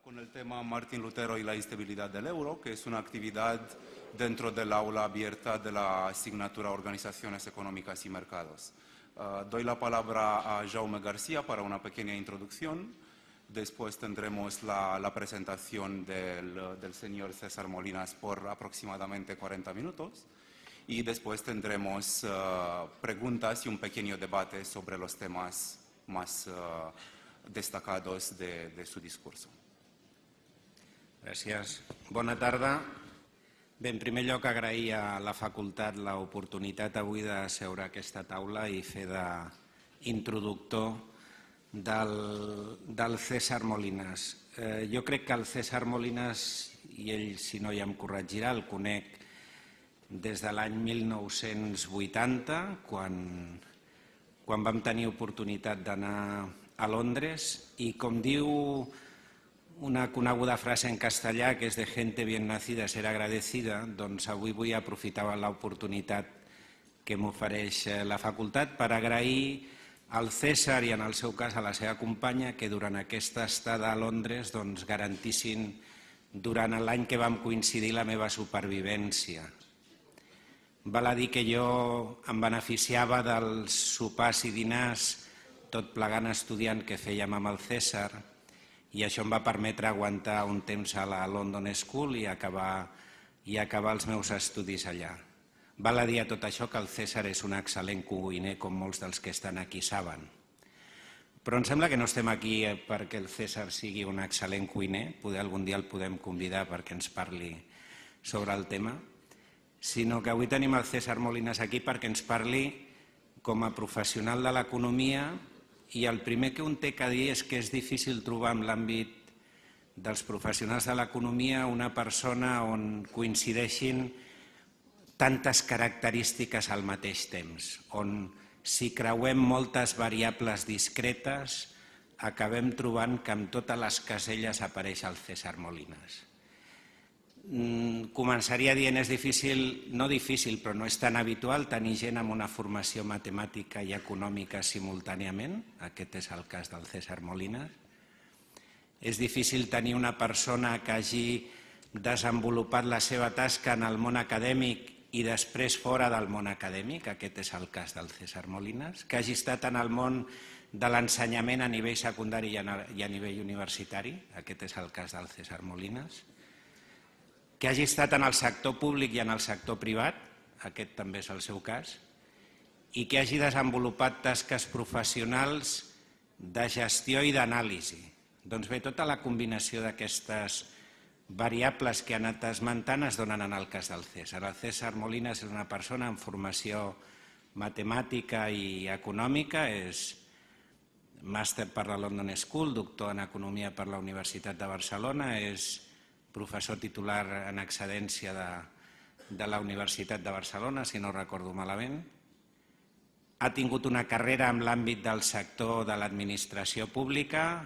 con el tema Martín Lutero y la instabilidad del euro, que es una actividad dentro del aula abierta de la asignatura Organizaciones Económicas y Mercados. Doy la palabra a Jaume García para una pequeña introducción. Después tendremos la presentación del señor César Molinas por aproximadamente 40 minutos. Y después tendremos preguntas y un pequeño debate sobre los temas más destacados de su discurso. Gràcies. Bona tarda. Bé, en primer lloc, agrair a la facultat l'oportunitat avui de seure a aquesta taula i fer d'introductor del César Molinas. Jo crec que el César Molinas, i ell, si no, ja em corregirà, el conec des de l'any 1980, quan vam tenir oportunitat d'anar a Londres, i com diu una coneguda frase en castellà, que és de gente bien nacida ser agradecida, doncs avui vull aprofitar l'oportunitat que m'ofereix la facultat per agrair al César i en el seu cas a la seva companya que durant aquesta estada a Londres garantissin durant l'any que vam coincidir la meva supervivència. Val a dir que jo em beneficiava dels sopars i dinars tot plegant estudiant que fèiem amb el César, i això em va permetre aguantar un temps a la London School i acabar els meus estudis allà. Val a dir a tot això que el César és un excel·lent cuiner, com molts dels que estan aquí saben. Però em sembla que no estem aquí perquè el César sigui un excel·lent cuiner, poder algun dia el podem convidar perquè ens parli sobre el tema, sinó que avui tenim el César Molinas aquí perquè ens parli com a professional de l'economia. I el primer que un té que dir és que és difícil trobar en l'àmbit dels professionals de l'economia una persona on coincideixin tantes característiques al mateix temps, on si creuem moltes variables discretes acabem trobant que en totes les caselles apareix el César Molinas. Començaria dient és difícil, no difícil, però no és tan habitual tenir gent amb una formació matemàtica i econòmica simultàniament. Aquest és el cas del César Molinas. És difícil tenir una persona que hagi desenvolupat la seva tasca en el món acadèmic i després fora del món acadèmic. Aquest és el cas del César Molinas. Que hagi estat en el món de l'ensenyament a nivell secundari i a nivell universitari. Aquest és el cas del César Molinas. Que hagi estat en el sector públic i en el sector privat, aquest també és el seu cas, i que hagi desenvolupat tasques professionals de gestió i d'anàlisi. Doncs bé, tota la combinació d'aquestes variables que he anat esmentant es donen en el cas del César. El César Molinas és una persona amb formació matemàtica i econòmica, és màster per la London School, doctor en economia per la Universitat de Barcelona, és professor titular en excedència de la Universitat de Barcelona, si no recordo malament. Ha tingut una carrera en l'àmbit del sector de l'administració pública,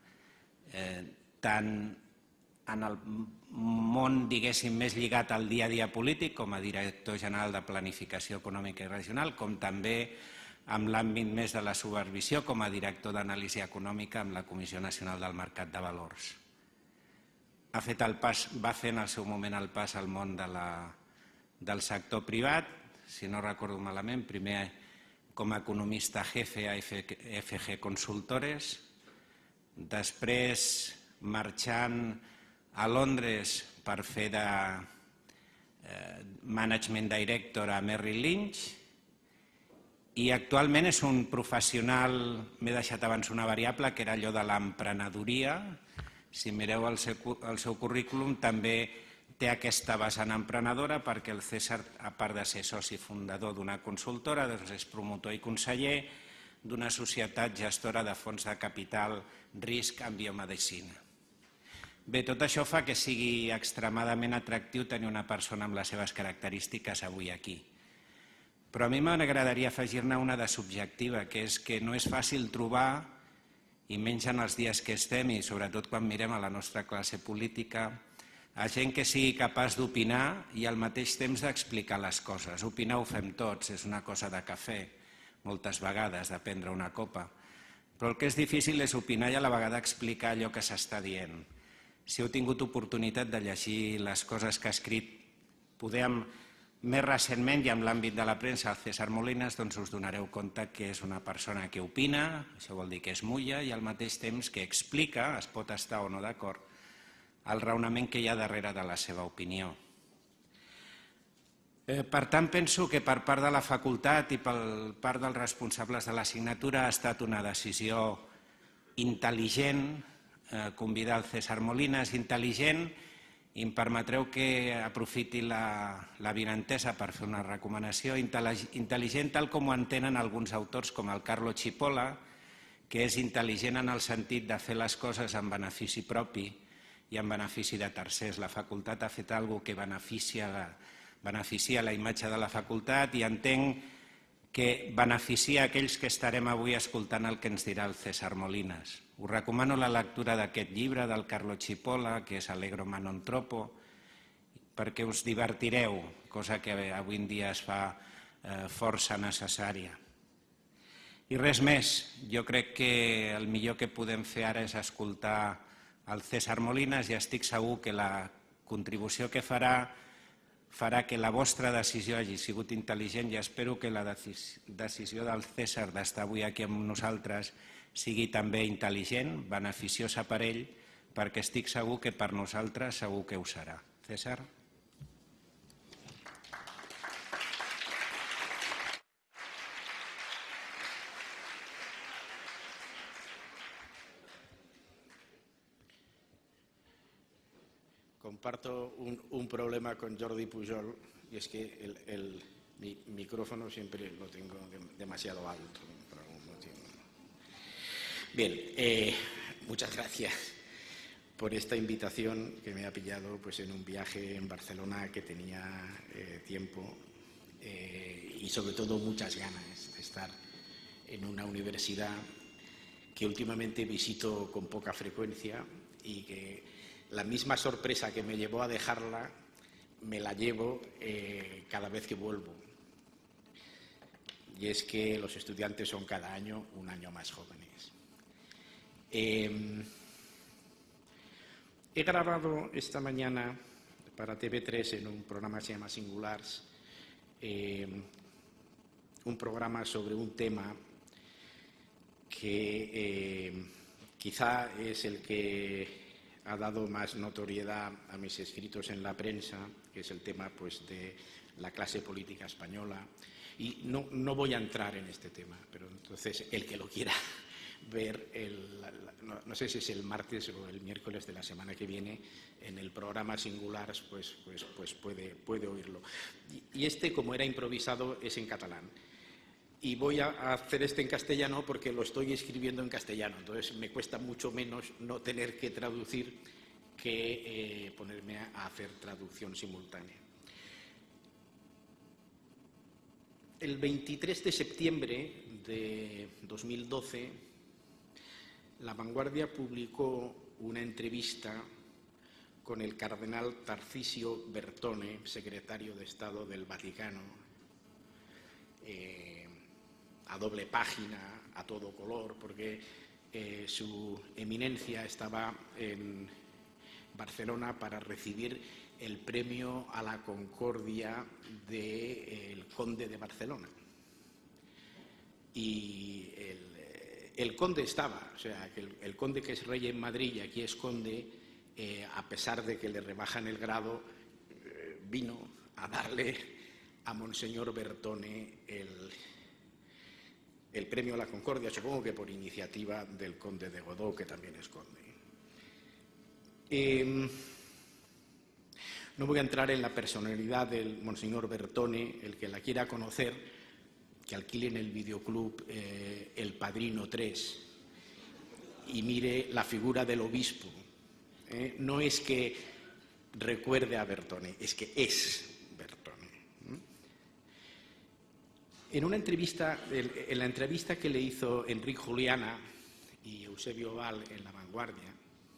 tant en el món, diguéssim, més lligat al dia a dia polític, com a director general de Planificació Econòmica i Regional, com també en l'àmbit més de la supervisió, com a director d'anàlisi econòmica amb la Comissió Nacional del Mercat de Valors. Va fer en el seu moment el pas al món del sector privat, si no recordo malament, primer com a economista jefe a FG Consultores, després marxant a Londres per fer de Management Director a Merrill Lynch, i actualment és un professional, m'he deixat abans una variable, que era allò de l'emprenedoria. Si mireu el seu currículum, també té aquesta vessant emprenedora perquè el César, a part de ser soci fundador d'una consultora, és promotor i conseller d'una societat gestora de fons de capital risc en biomedicina. Bé, tot això fa que sigui extremadament atractiu tenir una persona amb les seves característiques avui aquí. Però a mi m'agradaria afegir-ne una de subjectiva, que és que no és fàcil trobar, i menys en els dies que estem, i sobretot quan mirem a la nostra classe política, a gent que sigui capaç d'opinar i al mateix temps d'explicar les coses. Opinar ho fem tots, és una cosa de cafè, moltes vegades, de prendre una copa. Però el que és difícil és opinar i a la vegada explicar allò que s'està dient. si heu tingut oportunitat de llegir les coses que ha escrit, poder més recentment i en l'àmbit de la premsa, el César Molinas, doncs us donareu compte que és una persona que opina, això vol dir que es mulla, i al mateix temps que explica, es pot estar o no d'acord, el raonament que hi ha darrere de la seva opinió. Per tant, penso que per part de la facultat i per part dels responsables de l'assignatura ha estat una decisió intel·ligent convidar el César Molinas, intel·ligent, i em permetreu que aprofiti l'avinentesa per fer una recomanació, intel·ligent tal com ho entenen alguns autors com el Carlo Cipolla, que és intel·ligent en el sentit de fer les coses en benefici propi i en benefici de tercers. La facultat ha fet alguna cosa que beneficia la imatge de la facultat i entenc que beneficia aquells que estarem avui escoltant el que ens dirà el César Molinas. Us recomano la lectura d'aquest llibre del Carlo Cipolla, que és Allegro ma non troppo, perquè us divertireu, cosa que avui en dia es fa força necessària. I res més, jo crec que el millor que podem fer ara és escoltar el César Molinas i estic segur que la contribució que farà que la vostra decisió hagi sigut intel·ligent i espero que la decisió del César d'estar avui aquí amb nosaltres sigui també intel·ligent, beneficiosa per ell, perquè estic segur que per nosaltres segur que ho serà. César? Comparto un problema con Jordi Pujol y es que mi micrófono siempre lo tengo demasiado alto por algún motivo. Bien, muchas gracias por esta invitación que me ha pillado pues, en un viaje en Barcelona que tenía tiempo y sobre todo muchas ganas de estar en una universidad que últimamente visito con poca frecuencia y que la misma sorpresa que me llevó a dejarla, me la llevo cada vez que vuelvo. Y es que los estudiantes son cada año un año más jóvenes. He grabado esta mañana para TV3 en un programa que se llama Singulars, un programa sobre un tema que quizá es el que ha dado más notoriedad a mis escritos en la prensa, que es el tema pues, de la clase política española. Y no voy a entrar en este tema, pero entonces el que lo quiera ver, no sé si es el martes o el miércoles de la semana que viene, en el programa Singulars, pues puede oírlo. Y este, como era improvisado, es en catalán. Y voy a hacer este en castellano porque lo estoy escribiendo en castellano, entonces me cuesta mucho menos no tener que traducir que ponerme a hacer traducción simultánea. El 23 de septiembre de 2012, La Vanguardia publicó una entrevista con el cardenal Tarcisio Bertone, secretario de Estado del Vaticano, a doble página, a todo color, porque su eminencia estaba en Barcelona para recibir el premio a la Concordia del Conde de Barcelona. Y el conde estaba, o sea, que el conde que es rey en Madrid y aquí es conde, a pesar de que le rebajan el grado, vino a darle a Monseñor Bertone el premio a la Concordia, supongo que por iniciativa del conde de Godó, que también es conde. No voy a entrar en la personalidad del Monseñor Bertone, el que la quiera conocer, que alquile en el videoclub El Padrino 3 y mire la figura del obispo. No es que recuerde a Bertone, es que es Bertone. En una entrevista, en la entrevista que le hizo Enric Juliana y Eusebio Val en La Vanguardia,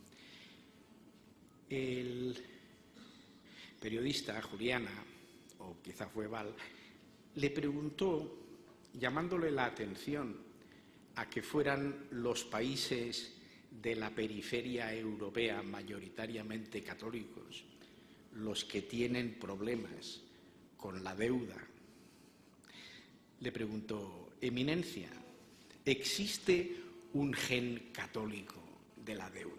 el periodista Juliana, o quizá fue Val, le preguntó, llamándole la atención a que fueran los países de la periferia europea, mayoritariamente católicos, los que tienen problemas con la deuda, le pregunto, Eminencia, ¿existe un gen católico de la deuda?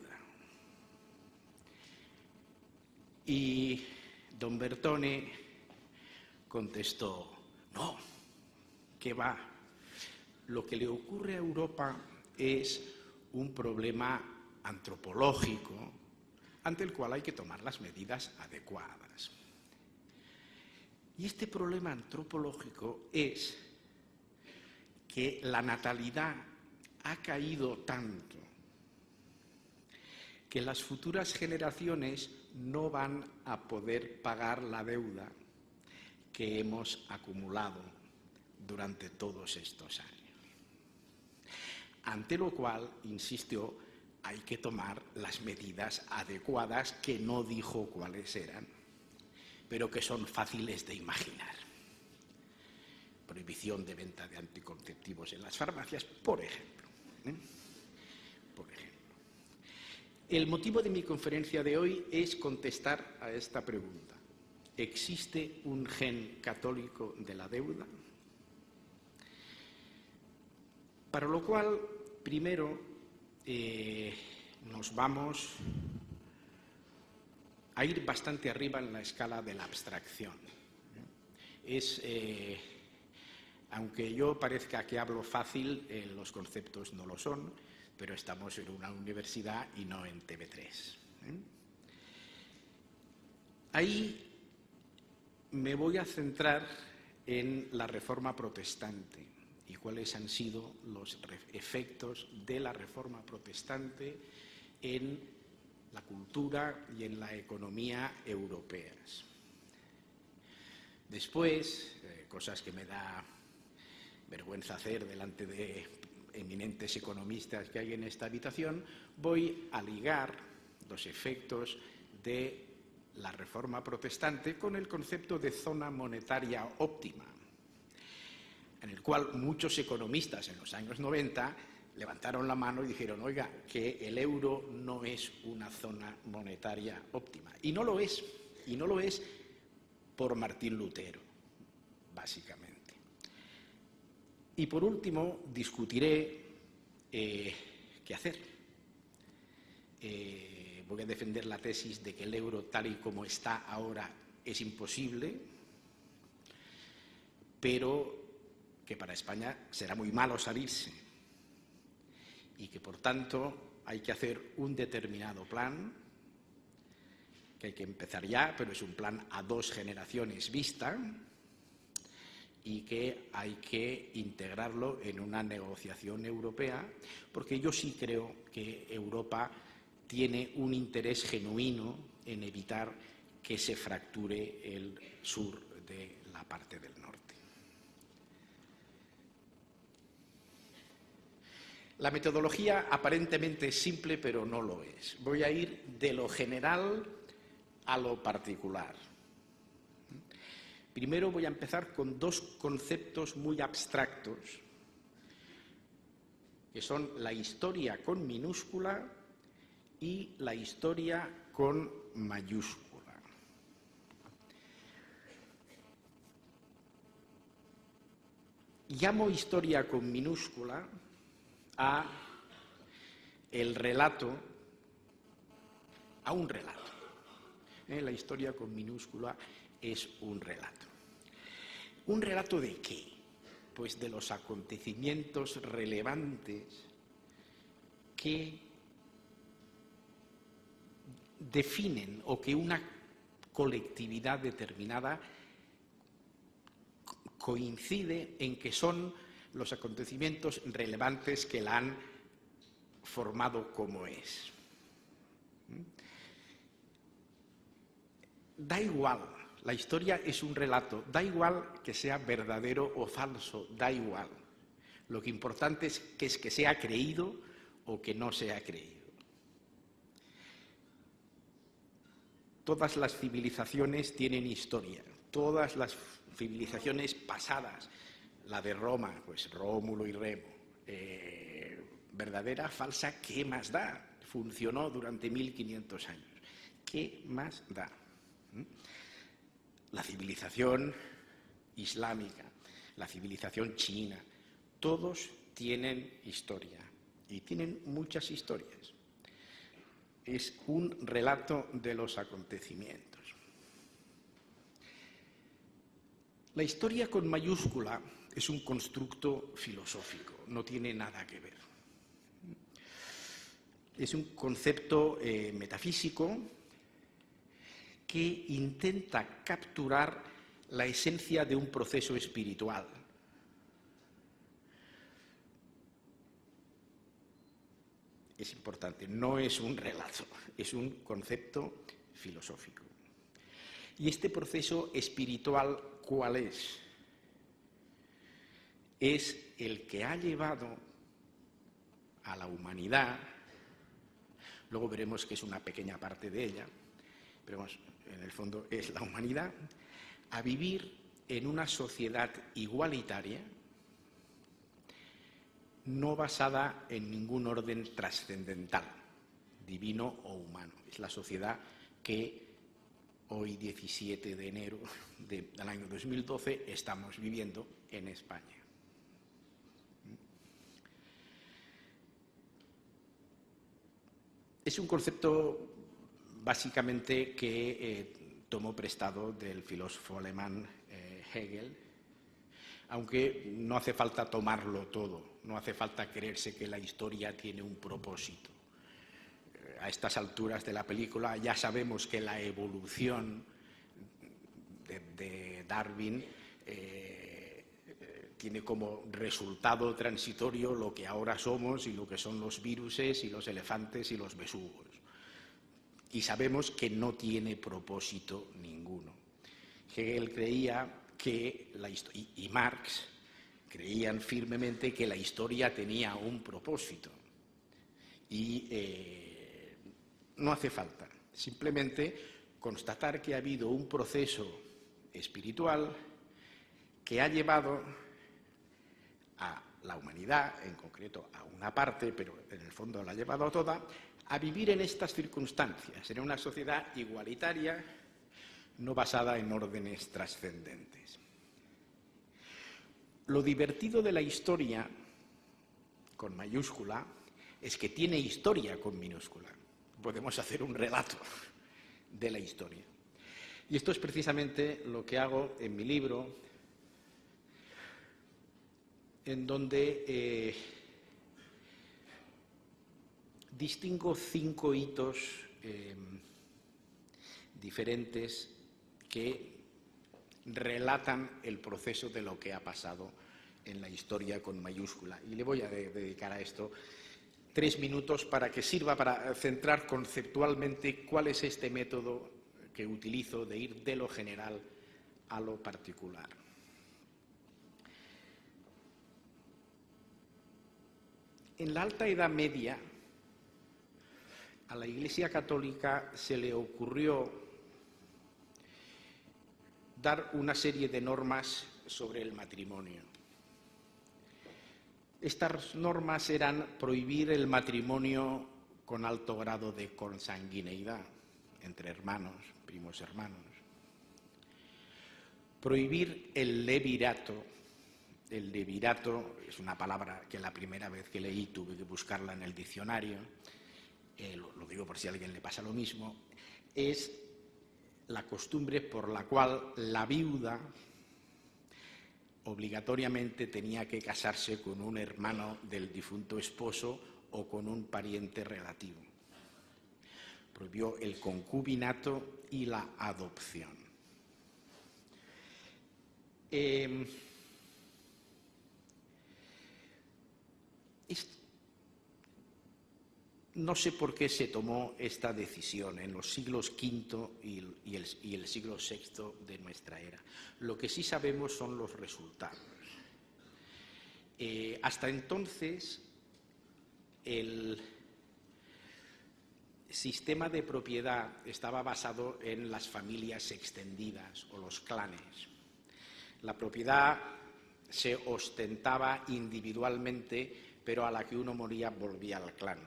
Y don Bertone contestó, no, ¿qué va? Lo que le ocurre a Europa es un problema antropológico ante el cual hay que tomar las medidas adecuadas. Y este problema antropológico es que la natalidad ha caído tanto que las futuras generaciones no van a poder pagar la deuda que hemos acumulado durante todos estos años. Ante lo cual, insistió, hay que tomar las medidas adecuadas, que no dijo cuáles eran, pero que son fáciles de imaginar. Prohibición de venta de anticonceptivos en las farmacias, por ejemplo. Por ejemplo. El motivo de mi conferencia de hoy es contestar a esta pregunta. ¿Existe un gen católico de la deuda? Para lo cual, primero, nos vamos a ir bastante arriba en la escala de la abstracción. Aunque yo parezca que hablo fácil, los conceptos no lo son, pero estamos en una universidad y no en TV3. Ahí me voy a centrar en la Reforma Protestante y cuáles han sido los efectos de la Reforma Protestante en la cultura y en la economía europeas. Después, cosas que me da vergüenza hacer delante de eminentes economistas que hay en esta habitación, voy a ligar los efectos de la Reforma Protestante con el concepto de zona monetaria óptima, en el cual muchos economistas en los años 90 levantaron la mano y dijeron, oiga, que el euro no es una zona monetaria óptima. Y no lo es por Martín Lutero, básicamente. Y por último, discutiré qué hacer. Voy a defender la tesis de que el euro tal y como está ahora es imposible, pero que para España será muy malo salirse y que, por tanto, hay que hacer un determinado plan, que hay que empezar ya, pero es un plan a 2 generaciones vista, y que hay que integrarlo en una negociación europea, porque yo sí creo que Europa tiene un interés genuino en evitar que se fracture el sur de la parte del norte. La metodología aparentemente es simple, pero no lo es. Voy a ir de lo general a lo particular. Primero voy a empezar con 2 conceptos muy abstractos, que son la historia con minúscula y la historia con mayúscula. Llamo historia con minúscula a un relato. La historia con minúscula es un relato. ¿Un relato de qué? Pues de los acontecimientos relevantes que definen o que una colectividad determinada coincide en que son los acontecimientos relevantes que la han formado como es. Da igual, la historia es un relato, da igual que sea verdadero o falso, da igual. Lo que importante es que sea creído o que no sea creído. Todas las civilizaciones tienen historia, todas las civilizaciones pasadas, la de Roma, pues Rómulo y Remo, verdadera, falsa, ¿qué más da? Funcionó durante 1500 años. ¿Qué más da? La civilización islámica, la civilización china, todos tienen historia y tienen muchas historias. Es un relato de los acontecimientos. La historia con mayúscula es un constructo filosófico, no tiene nada que ver. Es un concepto metafísico que intenta capturar la esencia de un proceso espiritual. Es importante, no es un relato, es un concepto filosófico. Y este proceso espiritual, ¿cuál es? Es el que ha llevado a la humanidad, luego veremos que es una pequeña parte de ella, pero vamos, en el fondo es la humanidad, a vivir en una sociedad igualitaria, no basada en ningún orden trascendental, divino o humano. Es la sociedad que hoy, 17 de enero del año 2012, estamos viviendo en España. Es un concepto básicamente que tomó prestado del filósofo alemán Hegel, aunque no hace falta tomarlo todo, no hace falta creerse que la historia tiene un propósito. A estas alturas de la película ya sabemos que la evolución de Darwin tiene como resultado transitorio lo que ahora somos y lo que son los viruses y los elefantes y los besugos. Y sabemos que no tiene propósito ninguno. Hegel creía que y Marx creían firmemente que la historia tenía un propósito. Y no hace falta, simplemente constatar que ha habido un proceso espiritual que ha llevado a la humanidad, en concreto a una parte, pero en el fondo la ha llevado a toda, a vivir en estas circunstancias, en una sociedad igualitaria, no basada en órdenes trascendentes. Lo divertido de la historia, con mayúscula, es que tiene historia con minúscula. Podemos hacer un relato de la historia. Y esto es precisamente lo que hago en mi libro, en donde distingo 5 hitos diferentes que relatan el proceso de lo que ha pasado en la historia con mayúscula. Y le voy a dedicar a esto 3 minutos para que sirva para centrar conceptualmente cuál es este método que utilizo de ir de lo general a lo particular. En la Alta Edad Media, a la Iglesia Católica se le ocurrió dar una serie de normas sobre el matrimonio. Estas normas eran prohibir el matrimonio con alto grado de consanguineidad entre hermanos, primos hermanos. Prohibir el levirato. El levirato es una palabra que la primera vez que leí tuve que buscarla en el diccionario, lo digo por si a alguien le pasa lo mismo, es la costumbre por la cual la viuda obligatoriamente tenía que casarse con un hermano del difunto esposo o con un pariente relativo. Prohibió el concubinato y la adopción. No sé por qué se tomó esta decisión en los siglos V y el siglo VI de nuestra era. Lo que sí sabemos son los resultados. Hasta entonces, el sistema de propiedad estaba basado en las familias extendidas o los clanes. La propiedad se ostentaba individualmente pero a la que uno moría volvía al clan.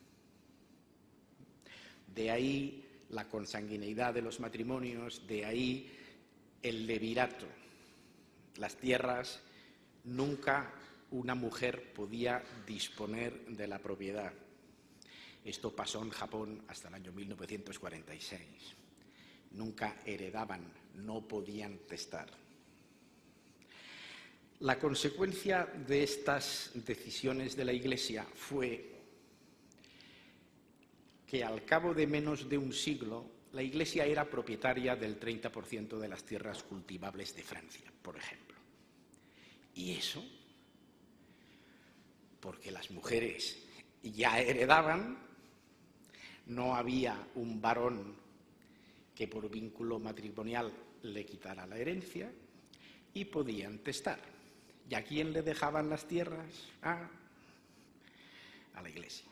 De ahí la consanguineidad de los matrimonios, de ahí el levirato. Las tierras, nunca una mujer podía disponer de la propiedad. Esto pasó en Japón hasta el año 1946. Nunca heredaban, no podían testar. La consecuencia de estas decisiones de la Iglesia fue que al cabo de menos de un siglo la Iglesia era propietaria del 30% de las tierras cultivables de Francia, por ejemplo. Y eso, porque las mujeres ya heredaban, no había un varón que por vínculo matrimonial le quitara la herencia y podían testar. ¿Y a quién le dejaban las tierras? A la Iglesia.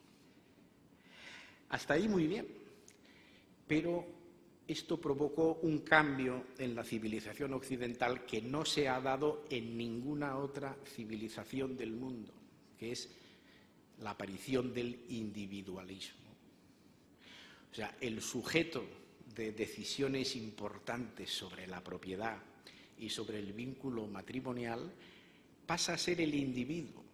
Hasta ahí muy bien, pero esto provocó un cambio en la civilización occidental que no se ha dado en ninguna otra civilización del mundo, que es la aparición del individualismo. O sea, el sujeto de decisiones importantes sobre la propiedad y sobre el vínculo matrimonial pasa a ser el individuo.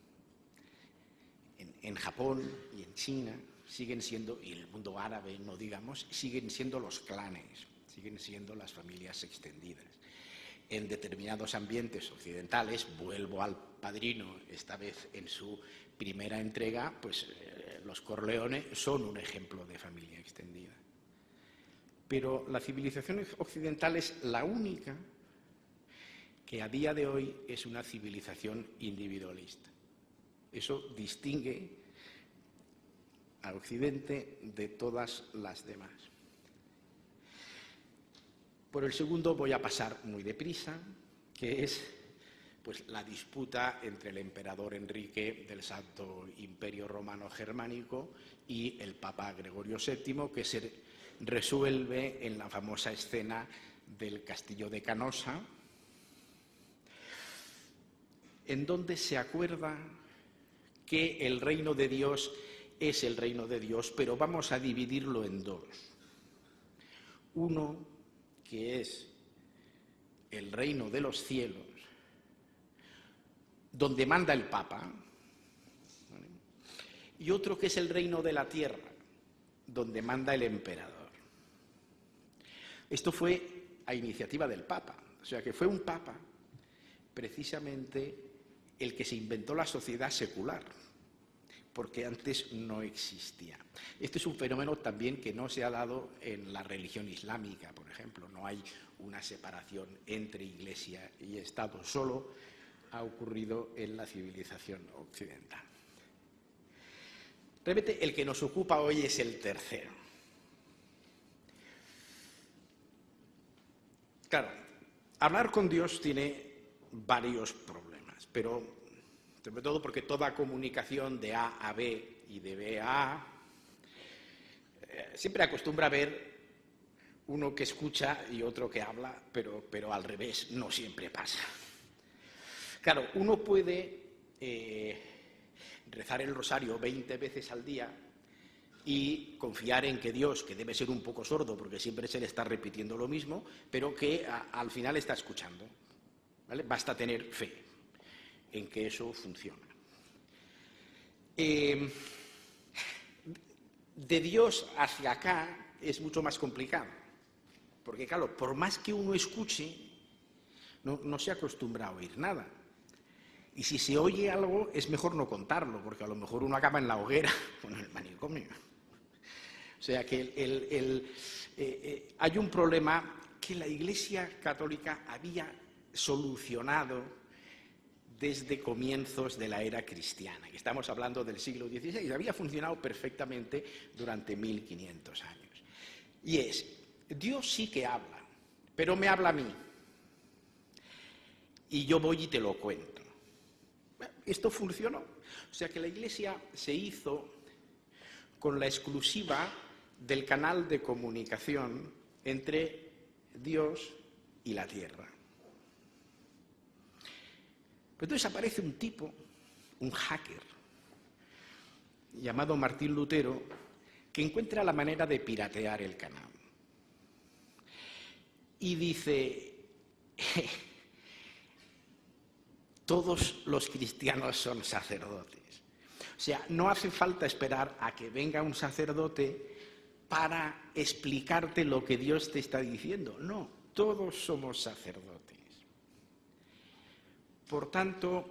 En Japón y en China siguen siendo, y en el mundo árabe no digamos, siguen siendo los clanes, siguen siendo las familias extendidas. En determinados ambientes occidentales, vuelvo al Padrino, esta vez en su primera entrega, pues los Corleone son un ejemplo de familia extendida. Pero la civilización occidental es la única que a día de hoy es una civilización individualista. Eso distingue a Occidente de todas las demás. Por el segundo voy a pasar muy deprisa, que es pues, la disputa entre el emperador Enrique del Santo Imperio Romano Germánico y el Papa Gregorio VII, que se resuelve en la famosa escena del castillo de Canosa, en donde se acuerda que el reino de Dios es el reino de Dios, pero vamos a dividirlo en dos. Uno, que es el reino de los cielos, donde manda el Papa, ¿vale? Y otro que es el reino de la tierra, donde manda el emperador. Esto fue a iniciativa del Papa, o sea que fue un Papa precisamente el que se inventó la sociedad secular, porque antes no existía. Este es un fenómeno también que no se ha dado en la religión islámica, por ejemplo. No hay una separación entre Iglesia y Estado, solo ha ocurrido en la civilización occidental. Realmente el que nos ocupa hoy es el tercero. Claro, hablar con Dios tiene varios problemas, pero sobre todo porque toda comunicación de A a B y de B a A siempre acostumbra a ver uno que escucha y otro que habla, pero al revés, no siempre pasa. Claro, uno puede rezar el rosario 20 veces al día y confiar en que Dios, que debe ser un poco sordo porque siempre se le está repitiendo lo mismo, pero que al final está escuchando, ¿vale? Basta tener fe en que eso funciona. De Dios hacia acá es mucho más complicado, porque claro, por más que uno escuche, no se acostumbra a oír nada. Y si se oye algo, es mejor no contarlo, porque a lo mejor uno acaba en la hoguera o en el manicomio. O sea que hay un problema que la Iglesia Católica había solucionado desde comienzos de la era cristiana, que estamos hablando del siglo XVI, había funcionado perfectamente durante 1500 años. Y es, Dios sí que habla, pero me habla a mí. Y yo voy y te lo cuento. Esto funcionó. O sea que la Iglesia se hizo con la exclusiva del canal de comunicación entre Dios y la tierra. Pero entonces aparece un tipo un hacker llamado Martín Lutero, que encuentra la manera de piratear el canon. Y dice, todos los cristianos son sacerdotes. O sea, no hace falta esperar a que venga un sacerdote para explicarte lo que Dios te está diciendo. No, todos somos sacerdotes. Por tanto,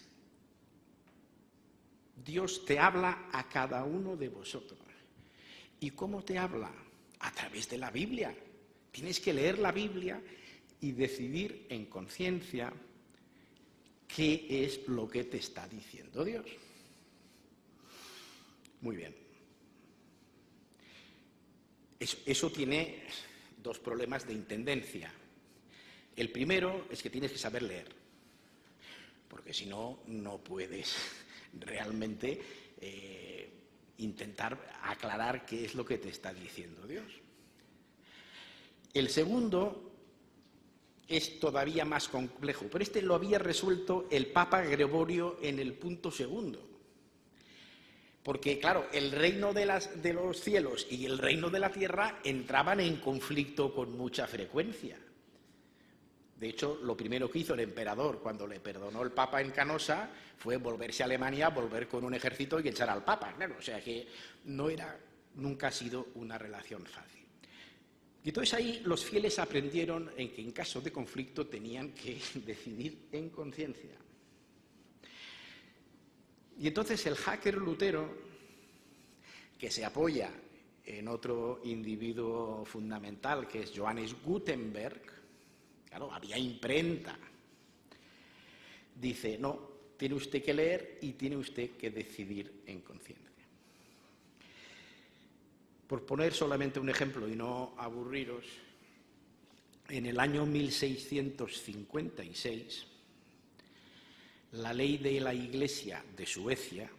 Dios te habla a cada uno de vosotros. ¿Y cómo te habla? A través de la Biblia. Tienes que leer la Biblia y decidir en conciencia qué es lo que te está diciendo Dios. Muy bien. Eso tiene dos problemas de intendencia. El primero es que tienes que saber leer, porque si no, no puedes realmente intentar aclarar qué es lo que te está diciendo Dios. El segundo es todavía más complejo, pero este lo había resuelto el Papa Gregorio en el punto segundo. Porque, claro, el reino de los cielos y el reino de la tierra entraban en conflicto con mucha frecuencia. De hecho, lo primero que hizo el emperador cuando le perdonó el Papa en Canosa fue volverse a Alemania, volver con un ejército y echar al Papa. Claro, o sea que nunca ha sido una relación fácil. Y entonces ahí los fieles aprendieron en que en caso de conflicto tenían que decidir en conciencia. Y entonces el hacker Lutero, que se apoya en otro individuo fundamental, que es Johannes Gutenberg, claro, había imprenta, dice, no, tiene usted que leer y tiene usted que decidir en conciencia. Por poner solamente un ejemplo y no aburriros, en el año 1656, la ley de la Iglesia de Suecia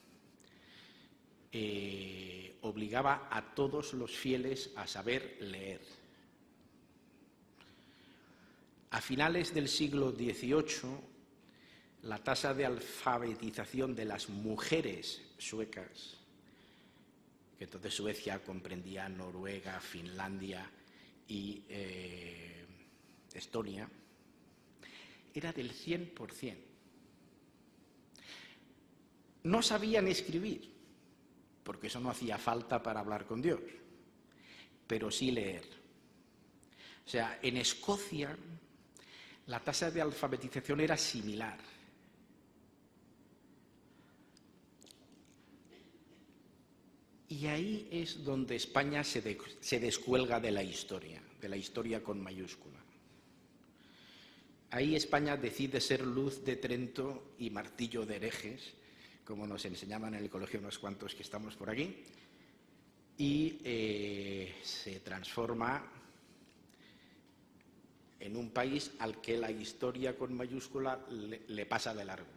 obligaba a todos los fieles a saber leer. A finales del siglo XVIII, la tasa de alfabetización de las mujeres suecas, que entonces Suecia comprendía Noruega, Finlandia y Estonia, era del 100%. No sabían escribir, porque eso no hacía falta para hablar con Dios, pero sí leer. O sea, en Escocia la tasa de alfabetización era similar. Y ahí es donde España se descuelga de la historia con mayúscula. Ahí España decide ser luz de Trento y martillo de herejes, como nos enseñaban en el colegio unos cuantos que estamos por aquí, y se transforma en un país al que la historia con mayúscula le pasa de largo.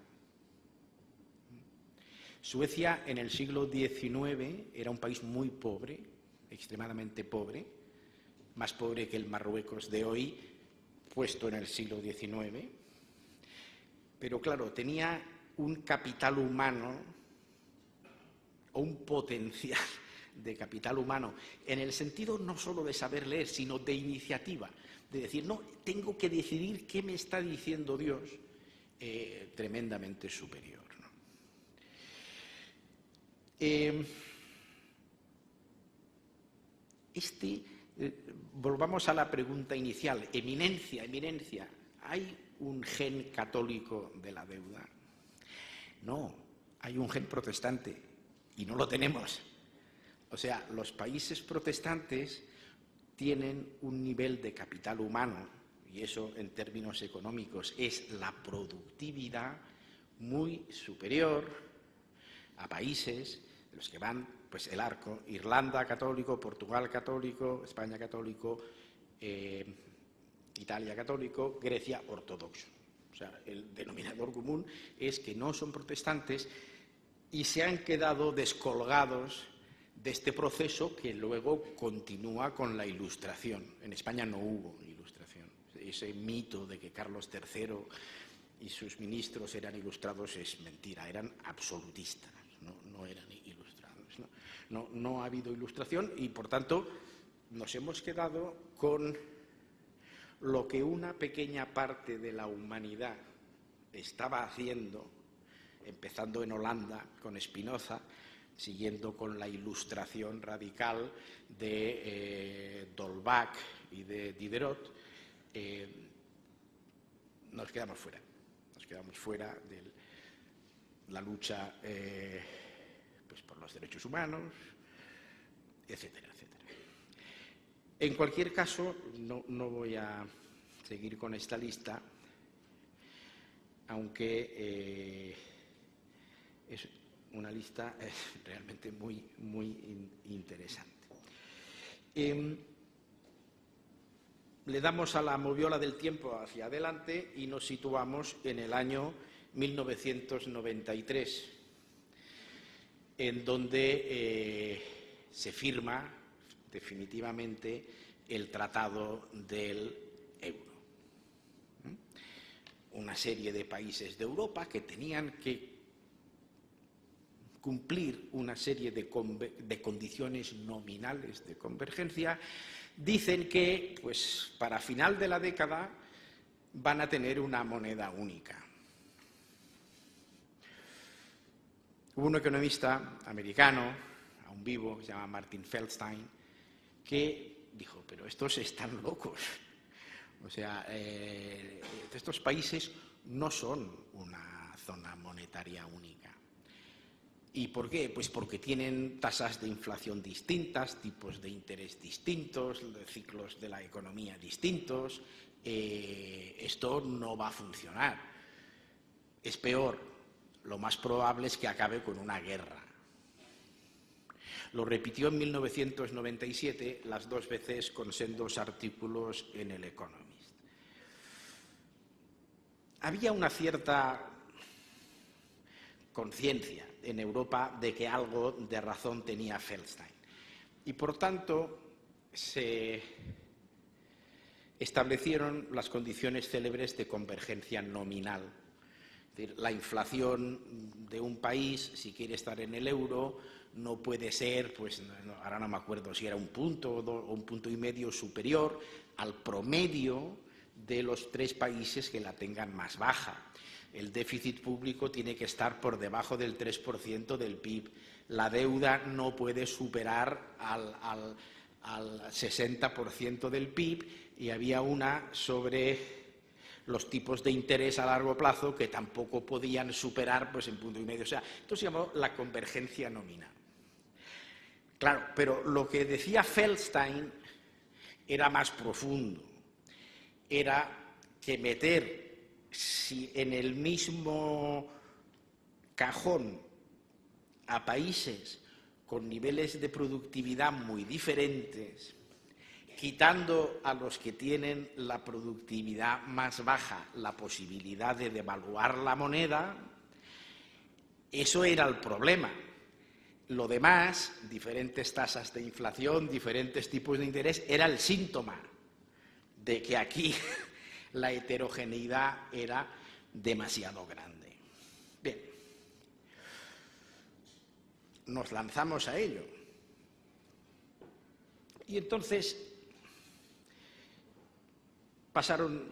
Suecia en el siglo XIX era un país muy pobre, extremadamente pobre, más pobre que el Marruecos de hoy, puesto en el siglo XIX, pero claro, tenía un capital humano o un potencial de capital humano, en el sentido no solo de saber leer, sino de iniciativa, de decir, no, tengo que decidir qué me está diciendo Dios, tremendamente superior. Volvamos a la pregunta inicial. Eminencia, ¿hay un gen católico de la deuda? No, hay un gen protestante y no lo tenemos. O sea, los países protestantes tienen un nivel de capital humano, y eso en términos económicos es la productividad, muy superior a países en los que van, pues el arco, Irlanda católico, Portugal católico, España católico, Italia católico, Grecia ortodoxo. O sea, el denominador común es que no son protestantes y se han quedado descolgados de este proceso que luego continúa con la Ilustración. En España no hubo Ilustración. Ese mito de que Carlos III y sus ministros eran ilustrados es mentira, eran absolutistas, no eran ilustrados. No ha habido ilustración y, por tanto, nos hemos quedado con lo que una pequeña parte de la humanidad estaba haciendo, empezando en Holanda con Spinoza, siguiendo con la ilustración radical de d'Holbach y de Diderot. Nos quedamos fuera de la lucha pues por los derechos humanos, etcétera, etcétera. En cualquier caso, no voy a seguir con esta lista, aunque es una lista realmente muy interesante. Le damos a la moviola del tiempo hacia adelante y nos situamos en el año 1993, en donde se firma definitivamente el Tratado del Euro. Una serie de países de Europa que tenían que cumplir una serie de condiciones nominales de convergencia, dicen que pues, para final de la década van a tener una moneda única. Hubo un economista americano, aún vivo, que se llama Martin Feldstein, que dijo, pero estos están locos. O sea, estos países no son una zona monetaria única. ¿Y por qué? Pues porque tienen tasas de inflación distintas, tipos de interés distintos, ciclos de la economía distintos. Esto no va a funcionar. Es peor, lo más probable es que acabe con una guerra. Lo repitió en 1997, las dos veces con sendos artículos en el Economist. Había una cierta conciencia en Europa de que algo de razón tenía Feldstein. Y, por tanto, se establecieron las condiciones célebres de convergencia nominal. Es decir, la inflación de un país, si quiere estar en el euro, no puede ser, pues ahora no me acuerdo si era un punto o un punto y medio superior al promedio de los 3 países que la tengan más baja. El déficit público tiene que estar por debajo del 3% del PIB. La deuda no puede superar al 60% del PIB y había una sobre los tipos de interés a largo plazo que tampoco podían superar pues, en punto y medio. O sea, esto se llamó la convergencia nominal. Claro, pero lo que decía Feldstein era más profundo. Era que meter si en el mismo cajón a países con niveles de productividad muy diferentes, quitando a los que tienen la productividad más baja la posibilidad de devaluar la moneda, eso era el problema. Lo demás, diferentes tasas de inflación, diferentes tipos de interés, era el síntoma de que aquí la heterogeneidad era demasiado grande. Bien, nos lanzamos a ello. Y entonces pasaron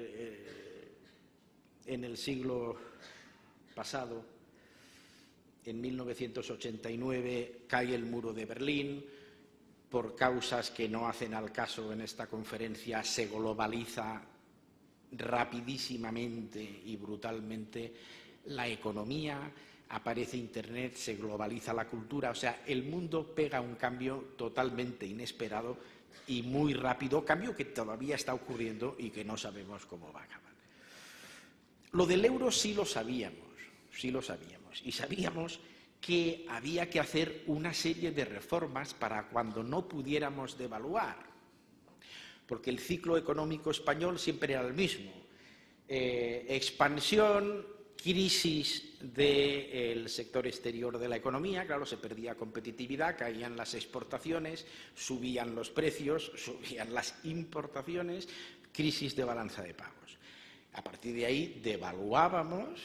en el siglo pasado, en 1989 cae el muro de Berlín. Por causas que no hacen al caso en esta conferencia, se globaliza rapidísimamente y brutalmente la economía, aparece Internet, se globaliza la cultura. O sea, el mundo pega un cambio totalmente inesperado y muy rápido, cambio que todavía está ocurriendo y que no sabemos cómo va a acabar. Lo del euro sí lo sabíamos. Y sabíamos que había que hacer una serie de reformas para cuando no pudiéramos devaluar, porque el ciclo económico español siempre era el mismo. Expansión, crisis del sector exterior de la economía, claro, se perdía competitividad, caían las exportaciones, subían los precios, subían las importaciones, crisis de balanza de pagos. A partir de ahí devaluábamos.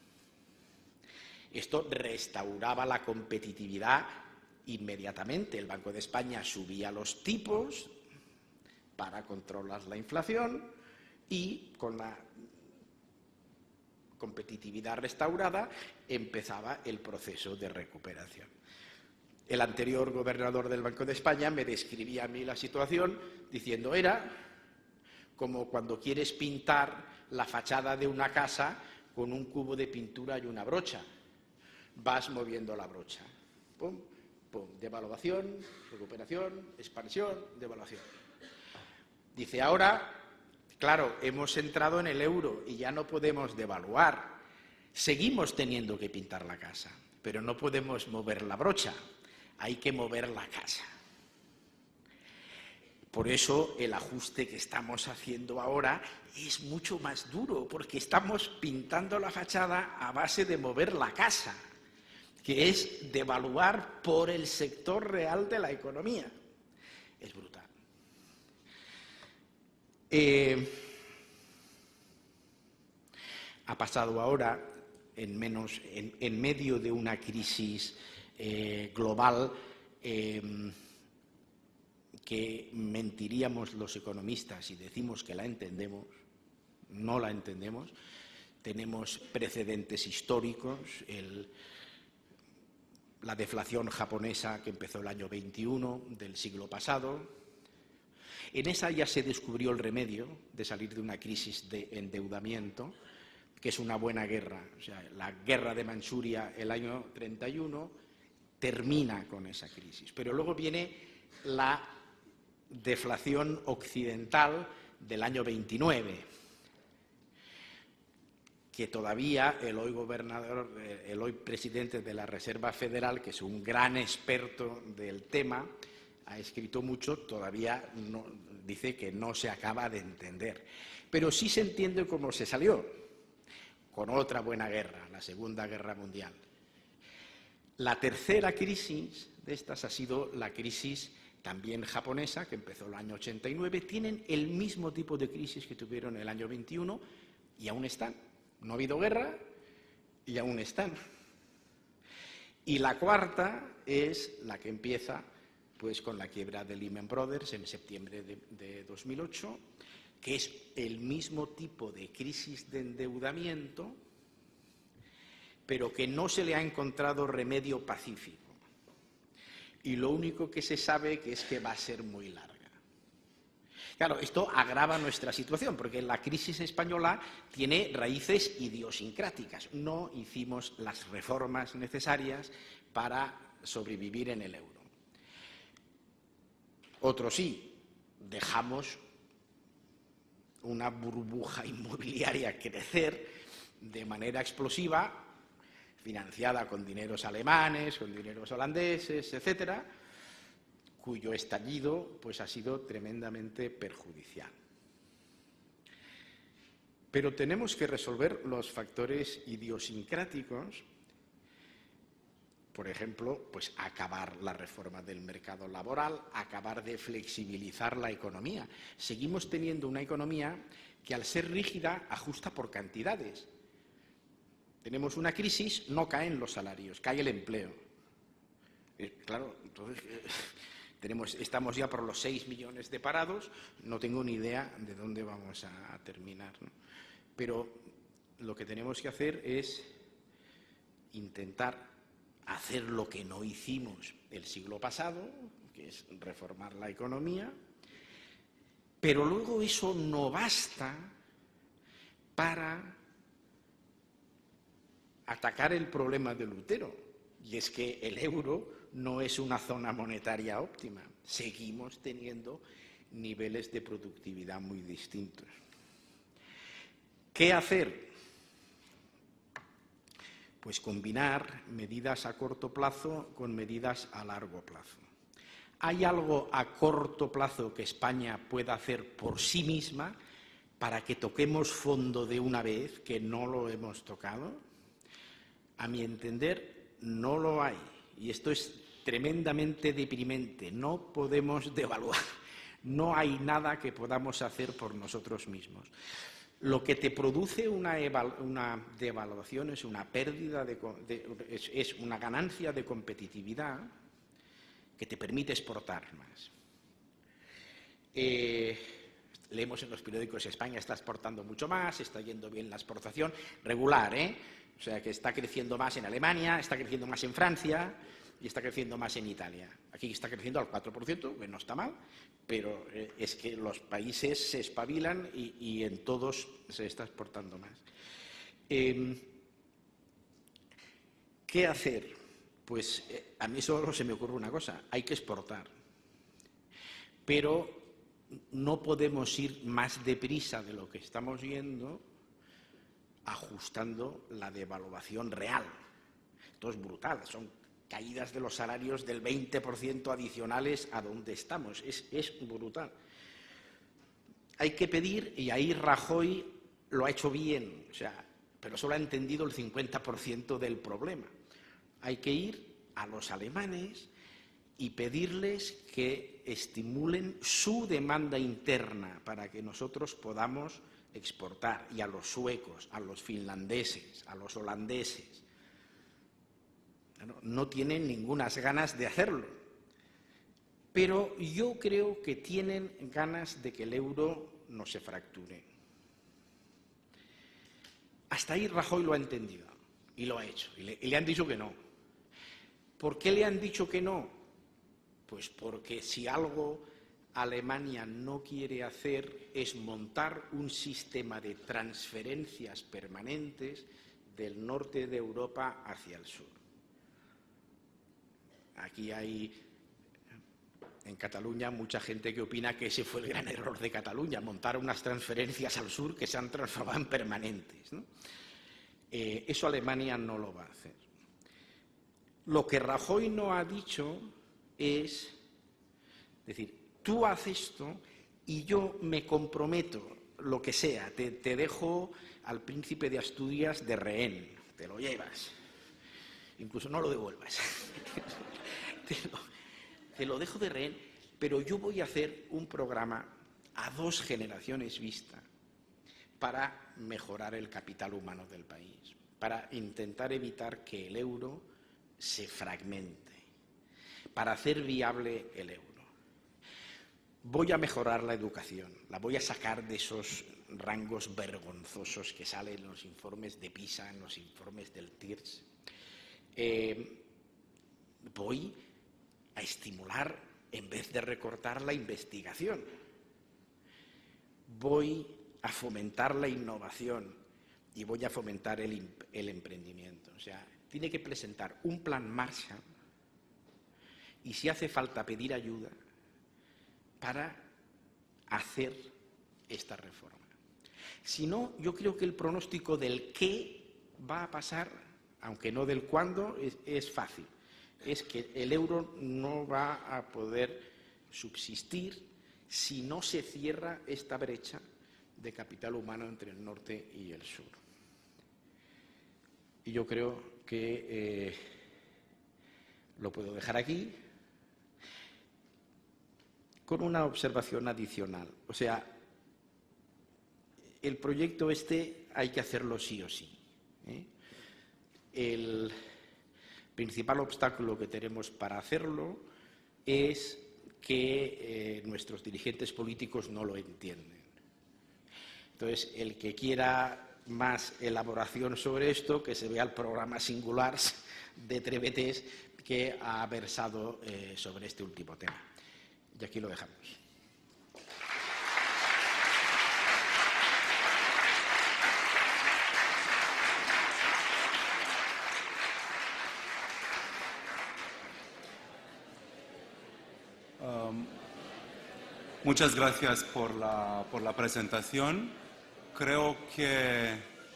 Esto restauraba la competitividad inmediatamente. El Banco de España subía los tipos para controlar la inflación y con la competitividad restaurada empezaba el proceso de recuperación. El anterior gobernador del Banco de España me describía a mí la situación diciendo era como cuando quieres pintar la fachada de una casa con un cubo de pintura y una brocha. Vas moviendo la brocha. Pum, pum, devaluación, recuperación, expansión, devaluación. Dice, ahora, claro, hemos entrado en el euro y ya no podemos devaluar. Seguimos teniendo que pintar la casa, pero no podemos mover la brocha. Hay que mover la casa. Por eso el ajuste que estamos haciendo ahora es mucho más duro, porque estamos pintando la fachada a base de mover la casa, que es devaluar por el sector real de la economía. Es brutal. Ha pasado ahora, en medio de una crisis global, que mentiríamos los economistas si decimos que la entendemos, no la entendemos. Tenemos precedentes históricos, la deflación japonesa que empezó el año 21 del siglo pasado. En esa ya se descubrió el remedio de salir de una crisis de endeudamiento, que es una buena guerra. O sea, la guerra de Manchuria el año 31 termina con esa crisis. Pero luego viene la deflación occidental del año 29, que todavía el hoy presidente de la Reserva Federal, que es un gran experto del tema, ha escrito mucho, todavía no, dice que no se acaba de entender. Pero sí se entiende cómo se salió, con otra buena guerra, la Segunda Guerra Mundial. La tercera crisis de estas ha sido la crisis también japonesa, que empezó el año 89, tienen el mismo tipo de crisis que tuvieron el año 21 y aún están. No ha habido guerra y aún están. Y la cuarta es la que empieza pues, con la quiebra de Lehman Brothers en septiembre de 2008, que es el mismo tipo de crisis de endeudamiento, pero que no se le ha encontrado remedio pacífico. Y lo único que se sabe es que va a ser muy larga. Claro, esto agrava nuestra situación, porque la crisis española tiene raíces idiosincráticas. No hicimos las reformas necesarias para sobrevivir en el euro. Otros sí, dejamos una burbuja inmobiliaria crecer de manera explosiva, financiada con dineros alemanes, con dineros holandeses, etcétera, cuyo estallido pues, ha sido tremendamente perjudicial. Pero tenemos que resolver los factores idiosincráticos, por ejemplo, pues acabar la reforma del mercado laboral, acabar de flexibilizar la economía. Seguimos teniendo una economía que al ser rígida ajusta por cantidades. Tenemos una crisis, no caen los salarios, cae el empleo. Claro, entonces estamos ya por los 6 millones de parados, no tengo ni idea de dónde vamos a terminar, ¿no? Pero lo que tenemos que hacer es intentar hacer lo que no hicimos el siglo pasado, que es reformar la economía, pero luego eso no basta para atacar el problema de Lutero, y es que el euro no es una zona monetaria óptima. Seguimos teniendo niveles de productividad muy distintos. ¿Qué hacer? Pues combinar medidas a corto plazo con medidas a largo plazo. ¿Hay algo a corto plazo que España pueda hacer por sí misma para que toquemos fondo de una vez, que no lo hemos tocado? A mi entender, no lo hay. Y esto es tremendamente deprimente. No podemos devaluar. No hay nada que podamos hacer por nosotros mismos. Lo que te produce una devaluación es una pérdida, es una ganancia de competitividad que te permite exportar más. Leemos en los periódicos España está exportando mucho más, está yendo bien la exportación, regular, o sea que está creciendo más en Alemania, está creciendo más en Francia y está creciendo más en Italia. Aquí está creciendo al 4%, que no está mal, pero es que los países se espabilan y en todos se está exportando más. ¿Qué hacer? Pues a mí solo se me ocurre una cosa, hay que exportar. Pero no podemos ir más deprisa de lo que estamos yendo ajustando la devaluación real. Esto es brutal, son caídas de los salarios del 20% adicionales a donde estamos. Es brutal. Hay que pedir, y ahí Rajoy lo ha hecho bien, pero solo ha entendido el 50% del problema. Hay que ir a los alemanes y pedirles que estimulen su demanda interna para que nosotros podamos exportar, y a los suecos, a los finlandeses, a los holandeses. No tienen ningunas ganas de hacerlo, pero yo creo que tienen ganas de que el euro no se fracture. Hasta ahí Rajoy lo ha entendido y lo ha hecho, y le han dicho que no. ¿Por qué le han dicho que no? Pues porque si algo Alemania no quiere hacer es montar un sistema de transferencias permanentes del norte de Europa hacia el sur. Aquí hay, en Cataluña, mucha gente que opina que ese fue el gran error de Cataluña, montar unas transferencias al sur que se han transformado en permanentes, ¿no? Eso Alemania no lo va a hacer. Lo que Rajoy no ha dicho es decir, tú haces esto y yo me comprometo, lo que sea, te dejo al príncipe de Asturias de rehén, te lo llevas, incluso no lo devuelvas. Te lo dejo de rehén, pero yo voy a hacer un programa a 2 generaciones vista para mejorar el capital humano del país, para intentar evitar que el euro se fragmente, para hacer viable el euro. Voy a mejorar la educación, la voy a sacar de esos rangos vergonzosos que salen en los informes de PISA, en los informes del TIRS. Voy a estimular, en vez de recortar, la investigación. Voy a fomentar la innovación y voy a fomentar el emprendimiento. O sea, tiene que presentar un plan Marshall y, si hace falta, pedir ayuda para hacer esta reforma. Si no, yo creo que el pronóstico del qué va a pasar, aunque no del cuándo, es fácil. Es que el euro no va a poder subsistir si no se cierra esta brecha de capital humano entre el norte y el sur. Y yo creo que lo puedo dejar aquí con una observación adicional. O sea, el proyecto este hay que hacerlo sí o sí, ¿eh? El principal obstáculo que tenemos para hacerlo es que nuestros dirigentes políticos no lo entienden. Entonces, el que quiera más elaboración sobre esto, que se vea el programa Singulars de Trevetés, que ha versado sobre este último tema. Y aquí lo dejamos. Muchas gracias por la presentación. Creo que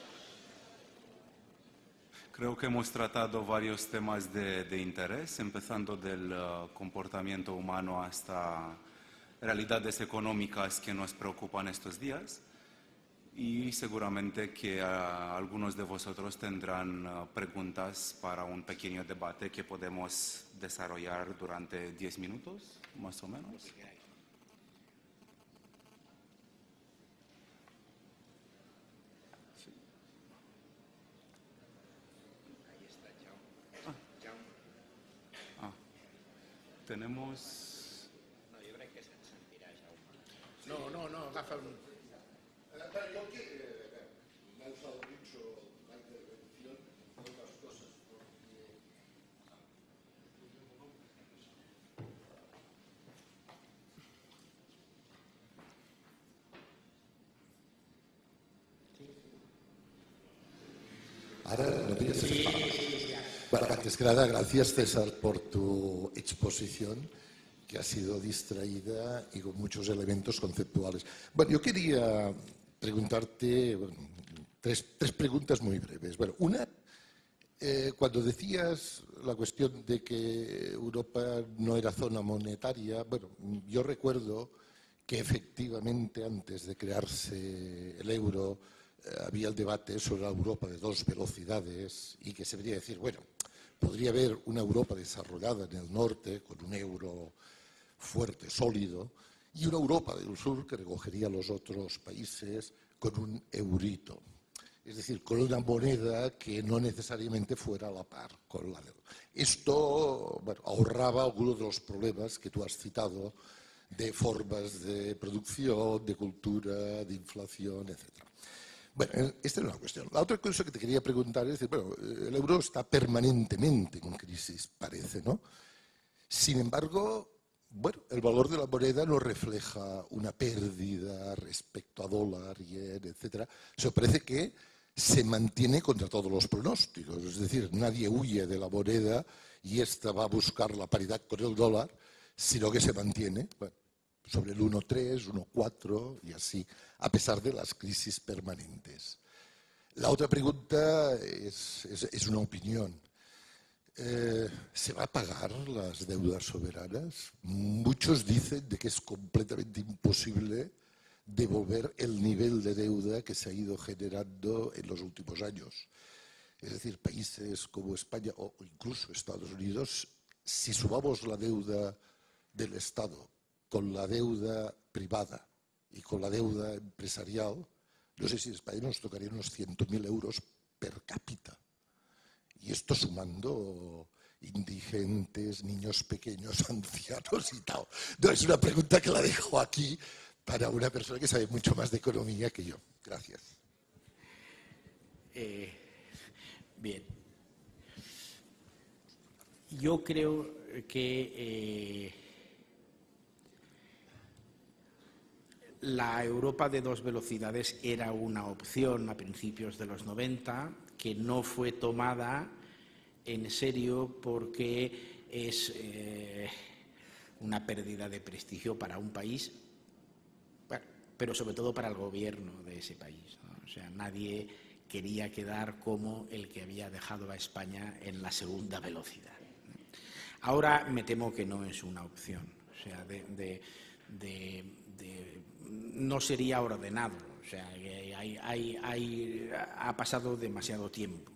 hemos tratado varios temas de interés, empezando del comportamiento humano hasta realidades económicas que nos preocupan estos días. Y seguramente que algunos de vosotros tendrán preguntas para un pequeño debate que podemos desarrollar durante 10 minutos, más o menos. Tenemos... No, jo crec que se'n sentirà, Jaume. No, agafa un... Yo que me ha gustado mucho la intervención de otras cosas, porque ahora no tienes que Bueno, antes que nada, gracias César por tu exposición, que ha sido distraída y con muchos elementos conceptuales. Bueno, yo quería preguntarte tres preguntas muy breves. Bueno, una, cuando decías la cuestión de que Europa no era zona monetaria, bueno, yo recuerdo que efectivamente antes de crearse el euro había el debate sobre la Europa de dos velocidades y que se venía a decir, bueno, podría haber una Europa desarrollada en el norte con un euro fuerte, sólido, y una Europa del sur que recogería a los otros países con un eurito. Es decir, con una moneda que no necesariamente fuera a la par con la euro. Esto ahorraba algunos de los problemas que tú has citado de formas de producción, de cultura, de inflación, etc. Bueno, esta es una cuestión. La otra cosa que te quería preguntar es, bueno, el euro está permanentemente en crisis, parece, ¿no? Sin embargo, bueno, el valor de la moneda no refleja una pérdida respecto a dólar, yen, etcétera. O sea, parece que se mantiene contra todos los pronósticos. Es decir, nadie huye de la moneda y esta va a buscar la paridad con el dólar, sino que se mantiene sobre el 1,3, 1,4 y así, a pesar de las crisis permanentes. La otra pregunta es una opinión. ¿Se va a pagar las deudas soberanas? Muchos dicen de que es completamente imposible devolver el nivel de deuda que se ha ido generando en los últimos años. Es decir, países como España o incluso Estados Unidos, si sumamos la deuda del Estado con la deuda privada y con la deuda empresarial, no sé si en España nos tocarían unos 100.000 euros per cápita. Y esto sumando indigentes, niños pequeños, ancianos y tal. No, es una pregunta que la dejo aquí para una persona que sabe mucho más de economía que yo. Gracias. Bien. Yo creo que la Europa de dos velocidades era una opción a principios de los 90 que no fue tomada en serio porque es una pérdida de prestigio para un país, pero sobre todo para el gobierno de ese país, ¿no? O sea, nadie quería quedar como el que había dejado a España en la segunda velocidad. Ahora me temo que no es una opción, o sea, no sería ordenado, o sea, ha pasado demasiado tiempo,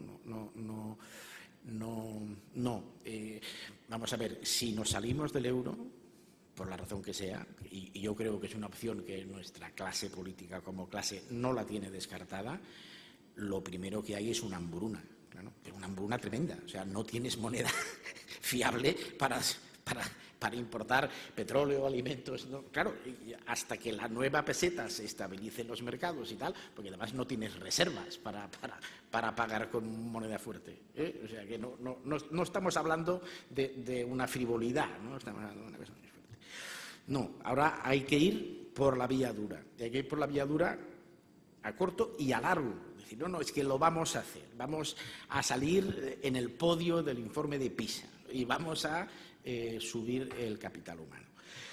vamos a ver, si nos salimos del euro, por la razón que sea, y yo creo que es una opción que nuestra clase política como clase no la tiene descartada, lo primero que hay es una hambruna, ¿no? Una hambruna tremenda, o sea, no tienes moneda fiable para importar petróleo, alimentos, ¿no? Claro, hasta que la nueva peseta se estabilice en los mercados y tal, porque además no tienes reservas para pagar con moneda fuerte, ¿eh? O sea que no estamos hablando de una frivolidad, ¿no? Estamos hablando de una cosa muy fuerte. No, ahora hay que ir por la vía dura, y hay que ir por la vía dura a corto y a largo. Decir, no, es que lo vamos a hacer, vamos a salir en el podio del informe de PISA y vamos a subir el capital humano.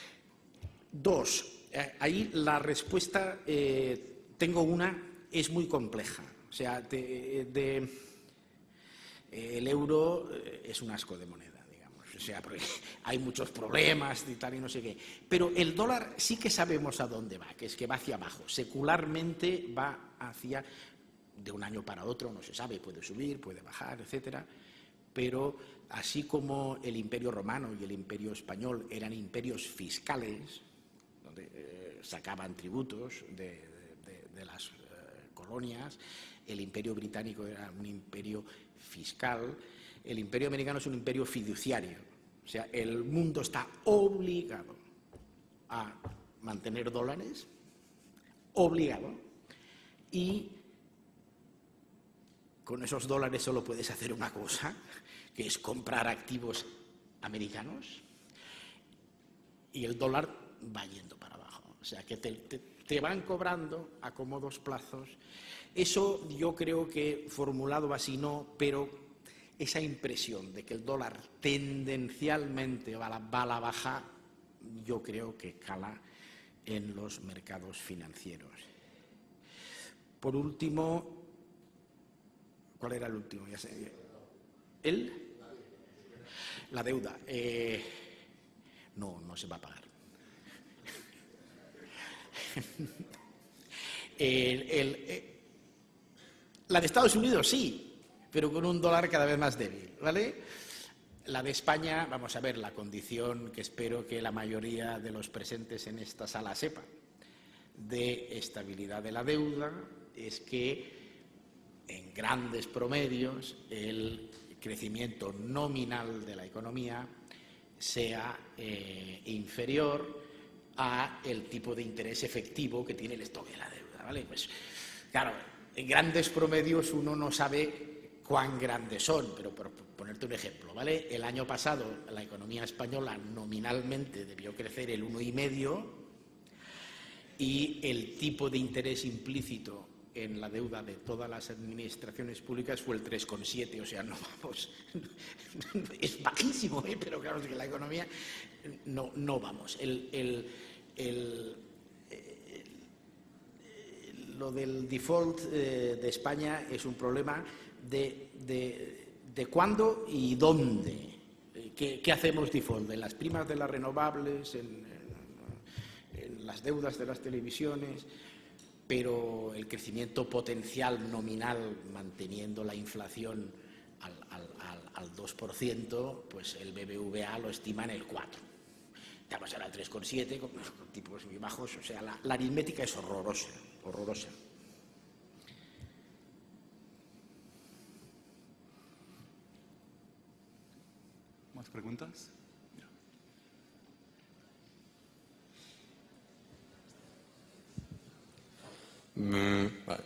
Dos, ahí la respuesta, tengo una, es muy compleja. O sea, el euro es un asco de moneda, digamos. O sea, porque hay muchos problemas y tal y no sé qué. Pero el dólar sí que sabemos a dónde va, que es que va hacia abajo. Secularmente va hacia, de un año para otro, no se sabe, puede subir, puede bajar, etcétera. Pero así como el Imperio Romano y el Imperio Español eran imperios fiscales, donde sacaban tributos de las colonias, el Imperio Británico era un imperio fiscal, el Imperio Americano es un imperio fiduciario, o O sea, el mundo está obligado a mantener dólares, obligado, y con esos dólares solo puedes hacer una cosa, que es comprar activos americanos, y el dólar va yendo para abajo. O sea, que te van cobrando a cómodos plazos. Eso yo creo que formulado así no, pero esa impresión de que el dólar tendencialmente va a la baja, yo creo que cala en los mercados financieros. Por último, ¿cuál era el último? Ya sé. La deuda. No se va a pagar. La de Estados Unidos sí, pero con un dólar cada vez más débil, ¿vale? La de España, vamos a ver, la condición que espero que la mayoría de los presentes en esta sala sepan, de estabilidad de la deuda, es que en grandes promedios el crecimiento nominal de la economía sea inferior a el tipo de interés efectivo que tiene el stock de la deuda, ¿vale? Pues, claro, en grandes promedios uno no sabe cuán grandes son, pero por ponerte un ejemplo, ¿vale? El año pasado la economía española nominalmente debió crecer el 1,5 y el tipo de interés implícito en la deuda de todas las administraciones públicas fue el 3,7, o sea, no vamos, es bajísimo, pero claro, es que la economía no vamos. Lo del default de España es un problema de cuándo y dónde. ¿Qué hacemos default? ¿En las primas de las renovables? ¿En las deudas de las televisiones? Pero el crecimiento potencial nominal, manteniendo la inflación al 2%, pues el BBVA lo estima en el 4%. Estamos ahora al 3,7, con tipos muy bajos. O sea, la aritmética es horrorosa, horrorosa. ¿Más preguntas? Vale.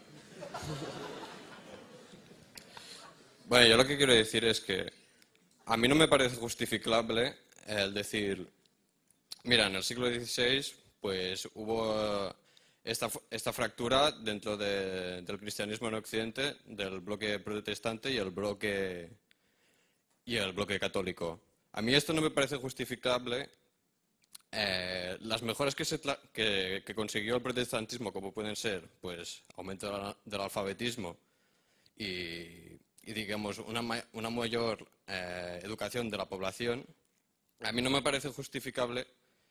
Bueno, yo lo que quiero decir es que a mí no me parece justificable el decir, mira, en el siglo XVI pues hubo esta fractura dentro del cristianismo en Occidente, del bloque protestante y el bloque católico. A mí esto no me parece justificable. Las mejoras que consiguió el protestantismo, como pueden ser pues aumento del alfabetismo y digamos una mayor educación de la población, a mí no me parece justificable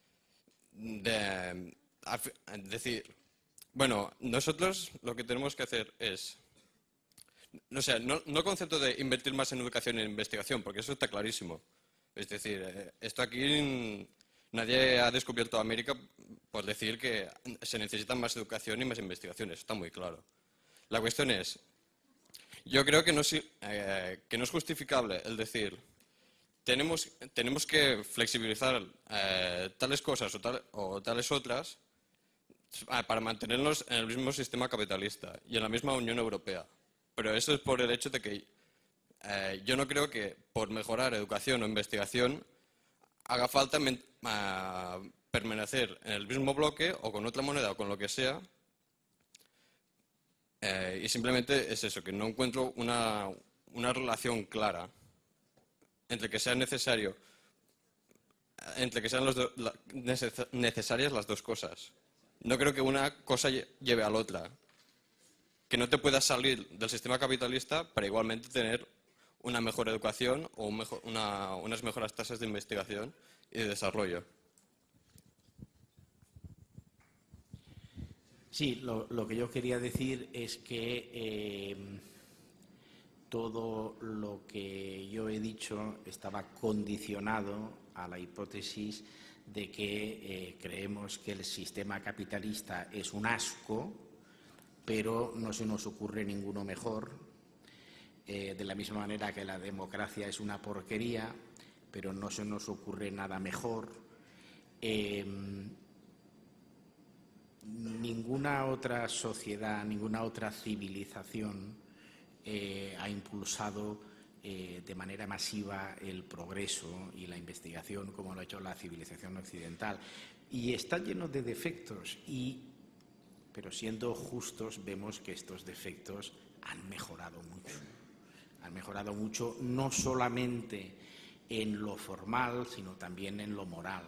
decir, bueno, nosotros lo que tenemos que hacer es, no sé, no el concepto de invertir más en educación e investigación, porque eso está clarísimo. Es decir, esto aquí nadie ha descubierto América por decir que se necesita más educación y más investigación, eso está muy claro. La cuestión es, yo creo que no es justificable el decir, tenemos que flexibilizar tales cosas o tales otras para mantenernos en el mismo sistema capitalista y en la misma Unión Europea. Pero eso es por el hecho de que yo no creo que por mejorar educación o investigación haga falta permanecer en el mismo bloque o con otra moneda o con lo que sea. Y simplemente es eso, que no encuentro una relación clara entre que sean necesarias las dos cosas. No creo que una cosa lleve a la otra. Que no te puedas salir del sistema capitalista para igualmente tener una mejor educación o unas mejores tasas de investigación y de desarrollo. Sí, lo que yo quería decir es que todo lo que yo he dicho estaba condicionado a la hipótesis de que creemos que el sistema capitalista es un asco, pero no se nos ocurre ninguno mejor, de la misma manera que la democracia es una porquería, pero no se nos ocurre nada mejor. Ninguna otra sociedad, ninguna otra civilización ha impulsado de manera masiva el progreso y la investigación como lo ha hecho la civilización occidental. Y está lleno de defectos, pero siendo justos vemos que estos defectos han mejorado mucho. Han mejorado mucho no solamente en lo formal, sino también en lo moral.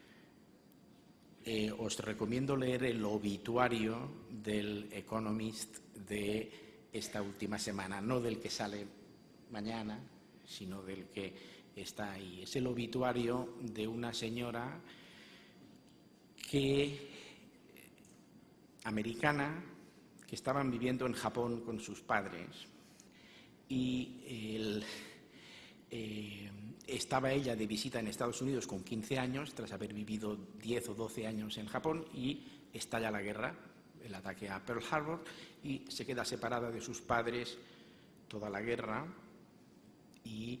Os recomiendo leer el obituario del Economist de esta última semana, no del que sale mañana, sino del que está ahí. Es el obituario de una señora americana que estaban viviendo en Japón con sus padres y estaba ella de visita en Estados Unidos con 15 años, tras haber vivido 10 o 12 años en Japón, y estalla la guerra, el ataque a Pearl Harbor, y se queda separada de sus padres toda la guerra y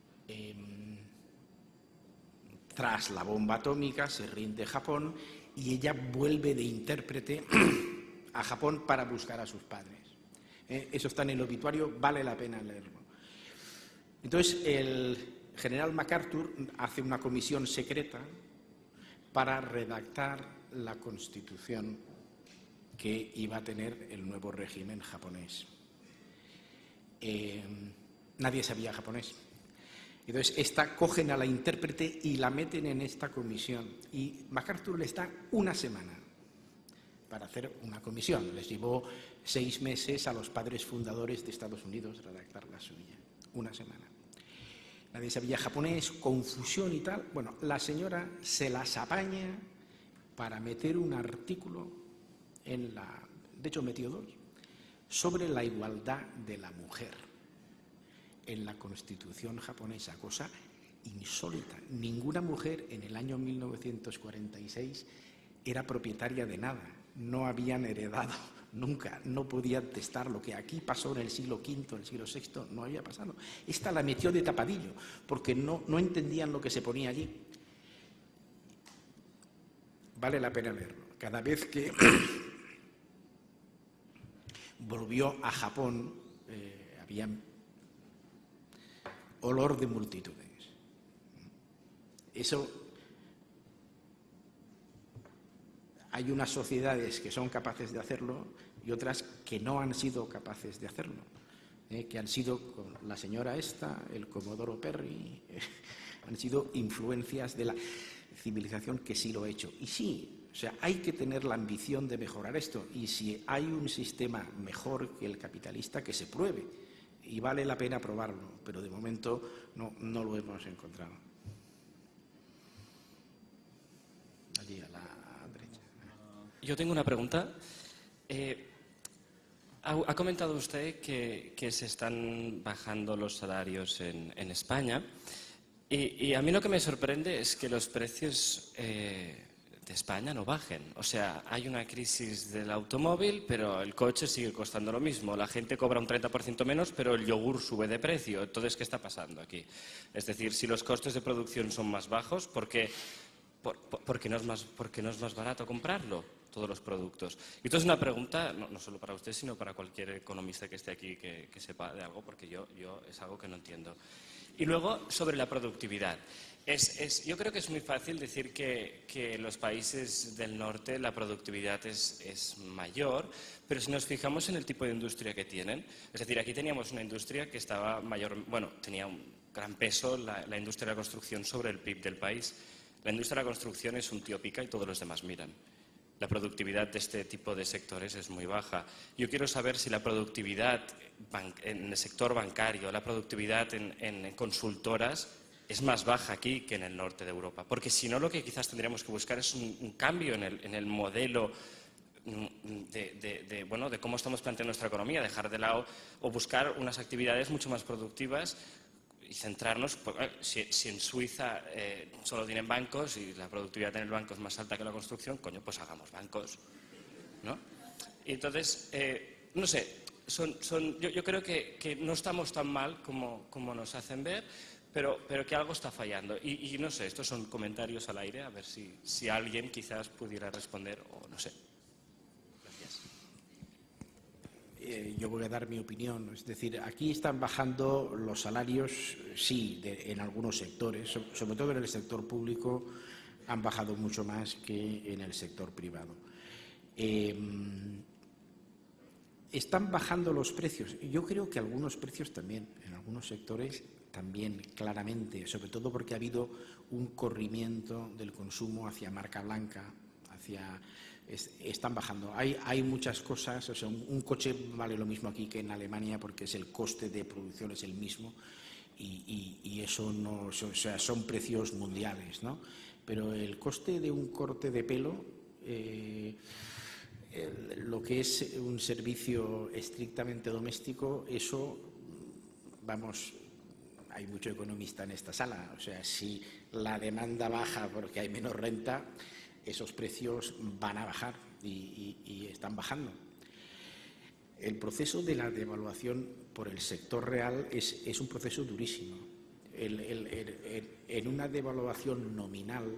tras la bomba atómica se rinde Japón y ella vuelve de intérprete a Japón para buscar a sus padres. Eso está en el obituario, vale la pena leerlo. Entonces, el general MacArthur hace una comisión secreta para redactar la constitución que iba a tener el nuevo régimen japonés. Nadie sabía japonés. Entonces, cogen a la intérprete y la meten en esta comisión. Y MacArthur les da una semana para hacer una comisión. Les llevó 6 meses a los padres fundadores de Estados Unidos redactar la suya. Una semana. Nadie sabía japonés, confusión y tal. Bueno, la señora se las apaña para meter un artículo de hecho metió 2, sobre la igualdad de la mujer en la Constitución japonesa, cosa insólita. Ninguna mujer en el año 1946 era propietaria de nada, no habían heredado nunca, no podían testar. Lo que aquí pasó en el siglo V, en el siglo VI, no había pasado. Esta la metió de tapadillo, porque no entendían lo que se ponía allí. Vale la pena leerlo. Cada vez que volvió a Japón, había olor de multitudes. Eso, hay unas sociedades que son capaces de hacerlo y otras que no han sido capaces de hacerlo, que han sido, con la señora esta, el Comodoro Perry, han sido influencias de la civilización que sí lo ha hecho. Y sí, o sea, hay que tener la ambición de mejorar esto, y si hay un sistema mejor que el capitalista, que se pruebe, y vale la pena probarlo, pero de momento no lo hemos encontrado. Allí a la derecha. Yo tengo una pregunta. Ha comentado usted que se están bajando los salarios en España, y a mí lo que me sorprende es que los precios de España no bajen. O sea, hay una crisis del automóvil, pero el coche sigue costando lo mismo. La gente cobra un 30% menos, pero el yogur sube de precio. Entonces, ¿qué está pasando aquí? Es decir, si los costes de producción son más bajos, ¿por qué no es más barato comprarlo, todos los productos? Y entonces una pregunta, no solo para usted, sino para cualquier economista que esté aquí que sepa de algo, porque yo es algo que no entiendo. Y luego, sobre la productividad. Yo creo que es muy fácil decir que en los países del norte la productividad es mayor, pero si nos fijamos en el tipo de industria que tienen, es decir, aquí teníamos una industria que tenía un gran peso, la industria de la construcción, sobre el PIB del país. La industria de la construcción es un tío pica y todos los demás miran. La productividad de este tipo de sectores es muy baja. Yo quiero saber si la productividad en el sector bancario, la productividad en consultoras, es más baja aquí que en el norte de Europa. Porque si no, lo que quizás tendríamos que buscar es un cambio en el modelo de cómo estamos planteando nuestra economía, dejar de lado o buscar unas actividades mucho más productivas y centrarnos. Si en Suiza solo tienen bancos y la productividad en el banco es más alta que la construcción, coño, pues hagamos bancos, ¿no? Y entonces, no sé, yo creo que no estamos tan mal como nos hacen ver, pero que algo está fallando. Y no sé, estos son comentarios al aire, a ver si alguien quizás pudiera responder, o no sé. Gracias. Yo voy a dar mi opinión. Es decir, aquí están bajando los salarios, sí, en algunos sectores, sobre todo en el sector público, han bajado mucho más que en el sector privado. Están bajando los precios. Yo creo que algunos precios también, en algunos sectores también, claramente, sobre todo porque ha habido un corrimiento del consumo hacia marca blanca, están bajando. Hay muchas cosas, o sea, un coche vale lo mismo aquí que en Alemania porque el coste de producción es el mismo y eso no, o sea, son precios mundiales, ¿no? Pero el coste de un corte de pelo, lo que es un servicio estrictamente doméstico, eso, vamos, hay mucho economista en esta sala, o sea, si la demanda baja porque hay menos renta, esos precios van a bajar y están bajando. El proceso de la devaluación por el sector real es un proceso durísimo. En una devaluación nominal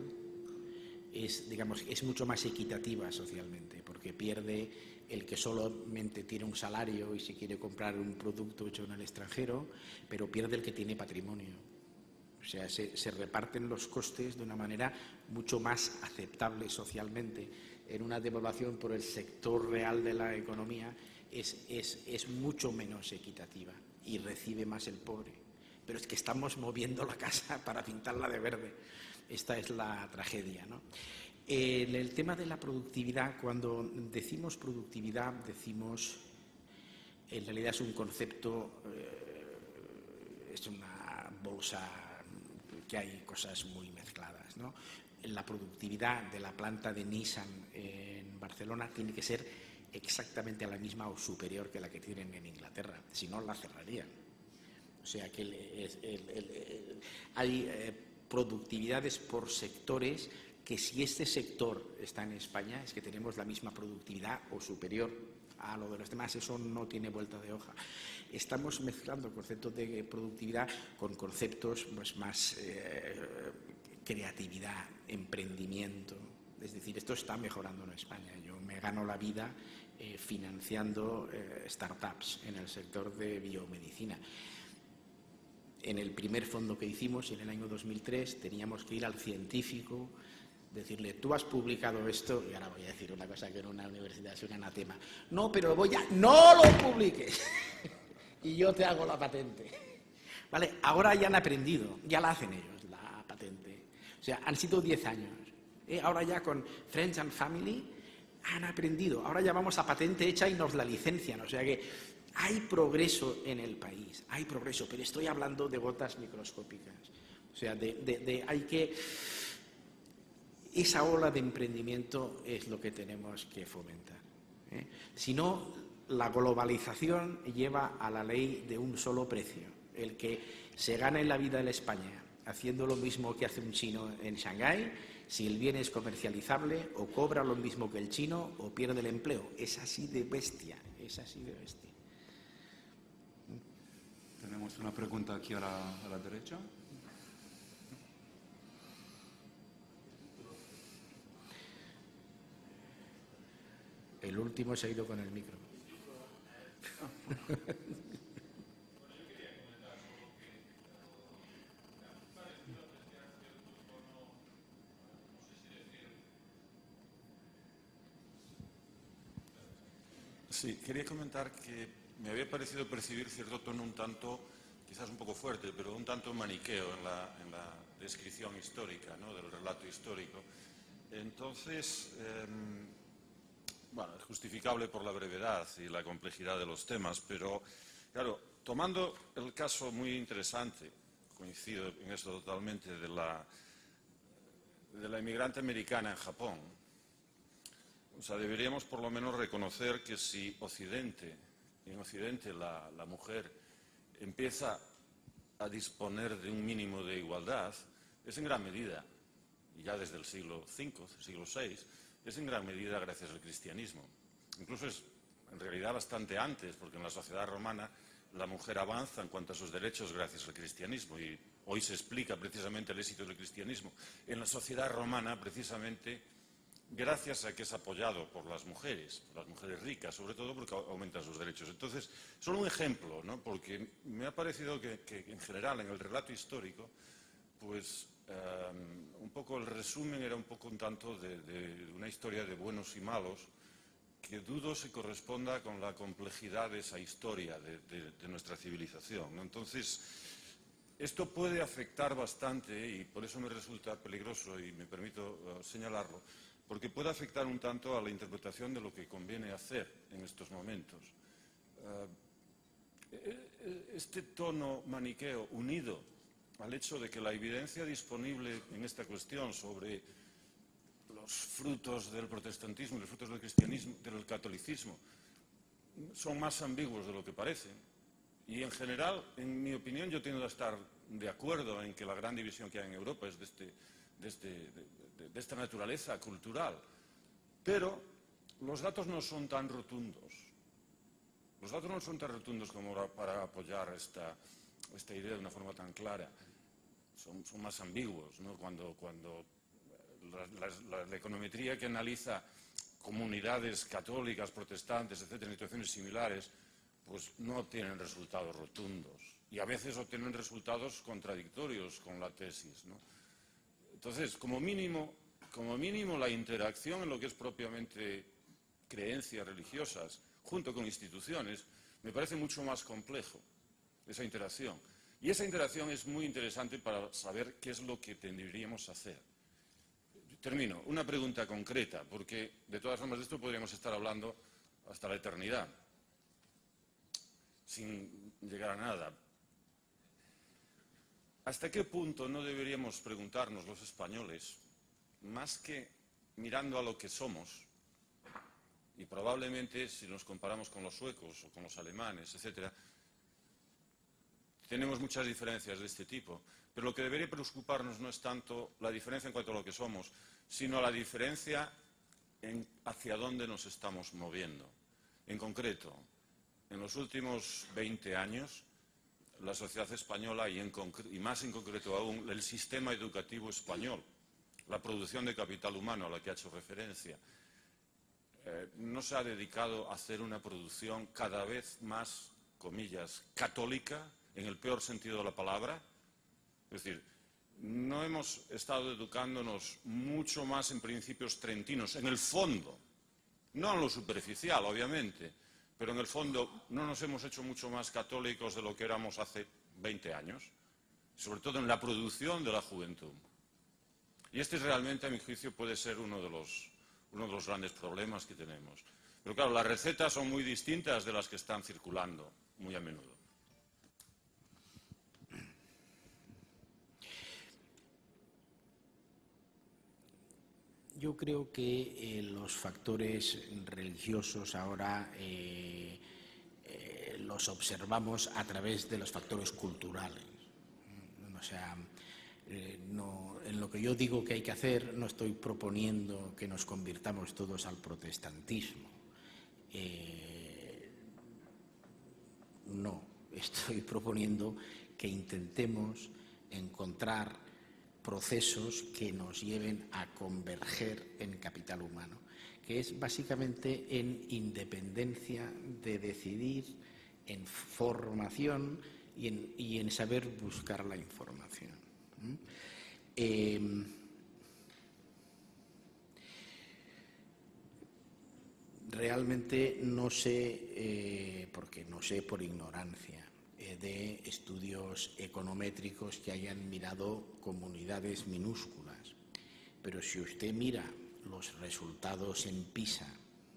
es mucho más equitativa socialmente, porque pierde el que solamente tiene un salario y se quiere comprar un producto hecho en el extranjero, pero pierde el que tiene patrimonio. O sea, se reparten los costes de una manera mucho más aceptable socialmente. En una devaluación por el sector real de la economía es mucho menos equitativa y recibe más el pobre. Pero es que estamos moviendo la casa para pintarla de verde. Esta es la tragedia, ¿no? En el tema de la productividad, cuando decimos productividad, decimos, en realidad es un concepto, es una bolsa que hay cosas muy mezcladas, ¿no? La productividad de la planta de Nissan en Barcelona tiene que ser exactamente la misma o superior que la que tienen en Inglaterra, si no la cerrarían. O sea que hay productividades por sectores que si este sector está en España es que tenemos la misma productividad o superior a lo de los demás. Eso no tiene vuelta de hoja. Estamos mezclando conceptos de productividad con conceptos pues, más creatividad, emprendimiento. Es decir, esto está mejorando en España. Yo me gano la vida financiando startups en el sector de biomedicina. En el primer fondo que hicimos, en el año 2003, teníamos que ir al científico, decirle, tú has publicado esto, y ahora voy a decir una cosa que en una universidad es un anatema. No, pero no lo publiques y yo te hago la patente. ¿Vale? Ahora ya han aprendido, ya la hacen ellos, la patente. O sea, han sido 10 años. Ahora ya con Friends and Family han aprendido. Ahora ya vamos a patente hecha y nos la licencian. O sea que hay progreso en el país, hay progreso, pero estoy hablando de gotas microscópicas. O sea, hay que... Esa ola de emprendimiento es lo que tenemos que fomentar. Si no, la globalización lleva a la ley de un solo precio. El que se gana en la vida en España haciendo lo mismo que hace un chino en Shanghái, si el bien es comercializable, o cobra lo mismo que el chino o pierde el empleo. Es así de bestia, es así de bestia. Tenemos una pregunta aquí a la derecha. El último se ha ido con el micro. Sí, quería comentar que me había parecido percibir cierto tono un tanto, quizás un poco fuerte, pero un tanto maniqueo en la descripción histórica, ¿no?, del relato histórico. Entonces, bueno, es justificable por la brevedad y la complejidad de los temas, pero, claro, tomando el caso muy interesante, coincido en eso totalmente, de la inmigrante americana en Japón, o sea, deberíamos por lo menos reconocer que si en Occidente la mujer empieza a disponer de un mínimo de igualdad, es en gran medida, y ya desde el siglo V, siglo VI, es en gran medida gracias al cristianismo. Incluso es en realidad bastante antes, porque en la sociedad romana la mujer avanza en cuanto a sus derechos gracias al cristianismo y hoy se explica precisamente el éxito del cristianismo en la sociedad romana, precisamente gracias a que es apoyado por las mujeres ricas, sobre todo porque aumentan sus derechos. Entonces, solo un ejemplo, ¿no? Porque me ha parecido que en general, en el relato histórico, pues un poco el resumen era un poco un tanto de una historia de buenos y malos, que dudo se corresponda con la complejidad de esa historia de nuestra civilización, ¿no? Entonces, esto puede afectar bastante, y por eso me resulta peligroso, y me permito señalarlo, porque puede afectar un tanto a la interpretación de lo que conviene hacer en estos momentos. Este tono maniqueo, unido al hecho de que la evidencia disponible en esta cuestión sobre los frutos del protestantismo y los frutos del cristianismo, del catolicismo, son más ambiguos de lo que parecen. Y en general, en mi opinión, yo tiendo a estar de acuerdo en que la gran división que hay en Europa es de esta naturaleza cultural. Pero los datos no son tan rotundos. Los datos no son tan rotundos como para apoyar esta idea de una forma tan clara. Son más ambiguos, ¿no? Cuando la econometría que analiza comunidades católicas, protestantes, etcétera, en situaciones similares, pues no obtienen resultados rotundos. Y a veces obtienen resultados contradictorios con la tesis, ¿no? Entonces, como mínimo, la interacción en lo que es propiamente creencias religiosas, junto con instituciones, me parece mucho más complejo, esa interacción. Y esa interacción es muy interesante para saber qué es lo que tendríamos que hacer. Termino. Una pregunta concreta, porque de todas formas de esto podríamos estar hablando hasta la eternidad, sin llegar a nada. ¿Hasta qué punto no deberíamos preguntarnos los españoles, más que mirando a lo que somos, y probablemente si nos comparamos con los suecos o con los alemanes, etcétera, tenemos muchas diferencias de este tipo, pero lo que debería preocuparnos no es tanto la diferencia en cuanto a lo que somos, sino la diferencia en hacia dónde nos estamos moviendo. En concreto, en los últimos 20 años, la sociedad española y más en concreto aún el sistema educativo español, la producción de capital humano a la que ha hecho referencia, no se ha dedicado a hacer una producción cada vez más, comillas, católica, en el peor sentido de la palabra. Es decir, no hemos estado educándonos mucho más en principios trentinos, en el fondo, no en lo superficial, obviamente, pero en el fondo no nos hemos hecho mucho más católicos de lo que éramos hace 20 años, sobre todo en la producción de la juventud. Y este realmente, a mi juicio, puede ser uno de los grandes problemas que tenemos. Pero claro, las recetas son muy distintas de las que están circulando muy a menudo. Yo creo que los factores religiosos ahora los observamos a través de los factores culturales. O sea, en lo que yo digo que hay que hacer, no estoy proponiendo que nos convirtamos todos al protestantismo. No, estoy proponiendo que intentemos encontrar procesos que nos lleven a converger en capital humano, que es básicamente en independencia de decidir, en formación y en saber buscar la información. Realmente no sé, porque no sé por ignorancia, de estudios econométricos que hayan mirado comunidades minúsculas. Pero si usted mira los resultados en PISA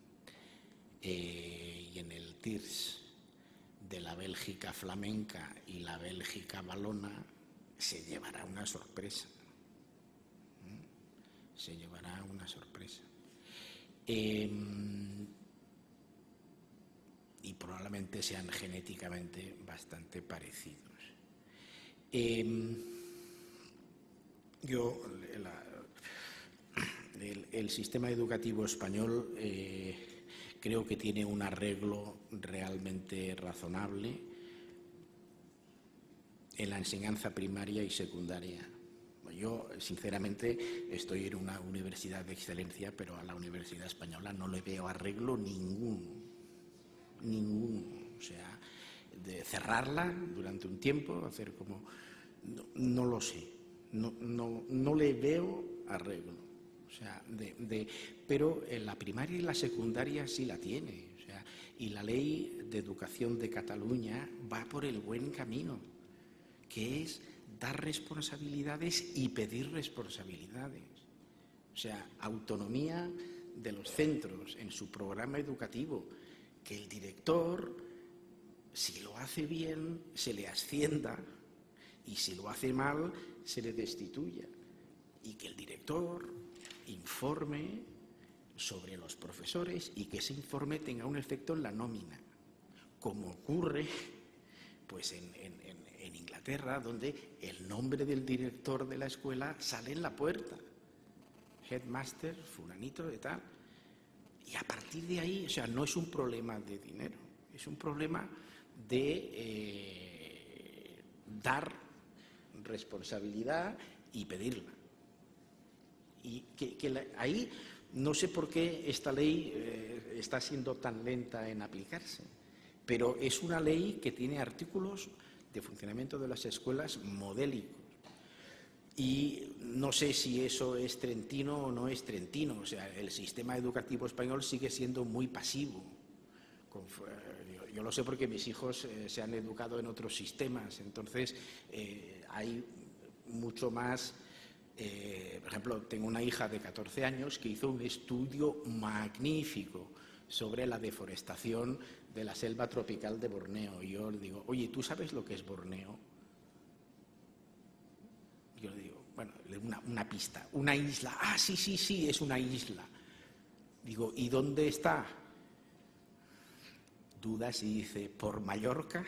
y en el TIRS de la Bélgica flamenca y la Bélgica valona, se llevará una sorpresa. Se llevará una sorpresa. Y probablemente sean genéticamente bastante parecidos. El sistema educativo español creo que tiene un arreglo realmente razonable. en la enseñanza primaria y secundaria. Yo, sinceramente, estoy en una universidad de excelencia, pero a la Universidad Española no le veo arreglo ninguno. O sea, de cerrarla durante un tiempo, hacer como... No lo sé. No le veo arreglo. O sea, pero en la primaria y la secundaria sí la tiene. O sea, y la Ley de Educación de Cataluña va por el buen camino, que es dar responsabilidades y pedir responsabilidades. O sea, autonomía de los centros en su programa educativo, que el director, si lo hace bien, se le ascienda, y si lo hace mal, se le destituya. Y que el director informe sobre los profesores y que ese informe tenga un efecto en la nómina, como ocurre pues en Inglaterra, donde el nombre del director de la escuela sale en la puerta. Headmaster, fulanito de tal. Y a partir de ahí, o sea, no es un problema de dinero, es un problema de dar responsabilidad y pedirla. Y ahí no sé por qué esta ley está siendo tan lenta en aplicarse, pero es una ley que tiene artículos de funcionamiento de las escuelas modélicos. Y no sé si eso es trentino o no es trentino. O sea, el sistema educativo español sigue siendo muy pasivo. Yo lo sé porque mis hijos se han educado en otros sistemas. Entonces, hay mucho más... por ejemplo, tengo una hija de 14 años que hizo un estudio magnífico sobre la deforestación de la selva tropical de Borneo. Y yo le digo, oye, ¿tú sabes lo que es Borneo? Yo le digo, bueno, una pista, una isla. Ah, sí, es una isla. Digo, ¿y dónde está? Dudas y dice, ¿por Mallorca?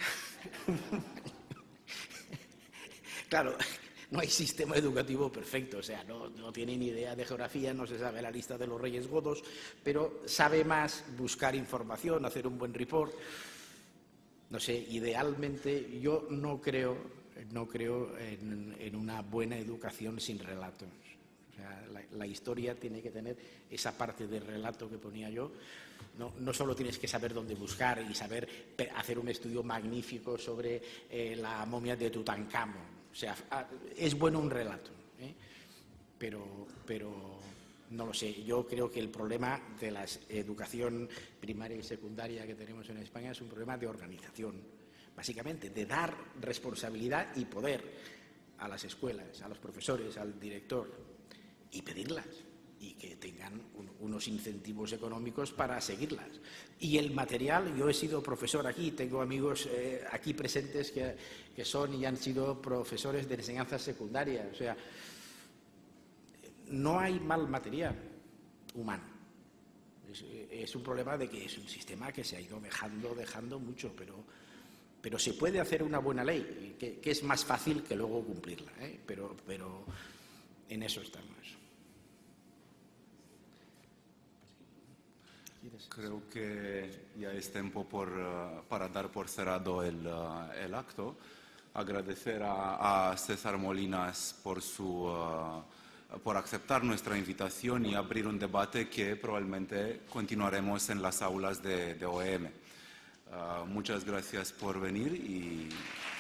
Claro, no hay sistema educativo perfecto, o sea, no tiene ni idea de geografía, no se sabe la lista de los reyes godos, pero sabe más buscar información, hacer un buen report. No sé, idealmente yo no creo en una buena educación sin relatos. O sea, la historia tiene que tener esa parte de relato que ponía yo. No solo tienes que saber dónde buscar y saber hacer un estudio magnífico sobre la momia de Tutankamón. O sea, es bueno un relato, pero no lo sé. Yo creo que el problema de la educación primaria y secundaria que tenemos en España es un problema de organización, básicamente, de dar responsabilidad y poder a las escuelas, a los profesores, al director, y pedirlas, y que tengan unos incentivos económicos para seguirlas. Y el material, yo he sido profesor aquí, tengo amigos aquí presentes que son y han sido profesores de enseñanza secundaria. O sea, no hay mal material humano. Es un problema de que es un sistema que se ha ido dejando mucho, pero se puede hacer una buena ley, que es más fácil que luego cumplirla, pero en eso estamos. Creo que ya es tiempo para dar por cerrado el acto. Agradecer a César Molinas por aceptar nuestra invitación y abrir un debate que probablemente continuaremos en las aulas de OEM. Muchas gracias por venir y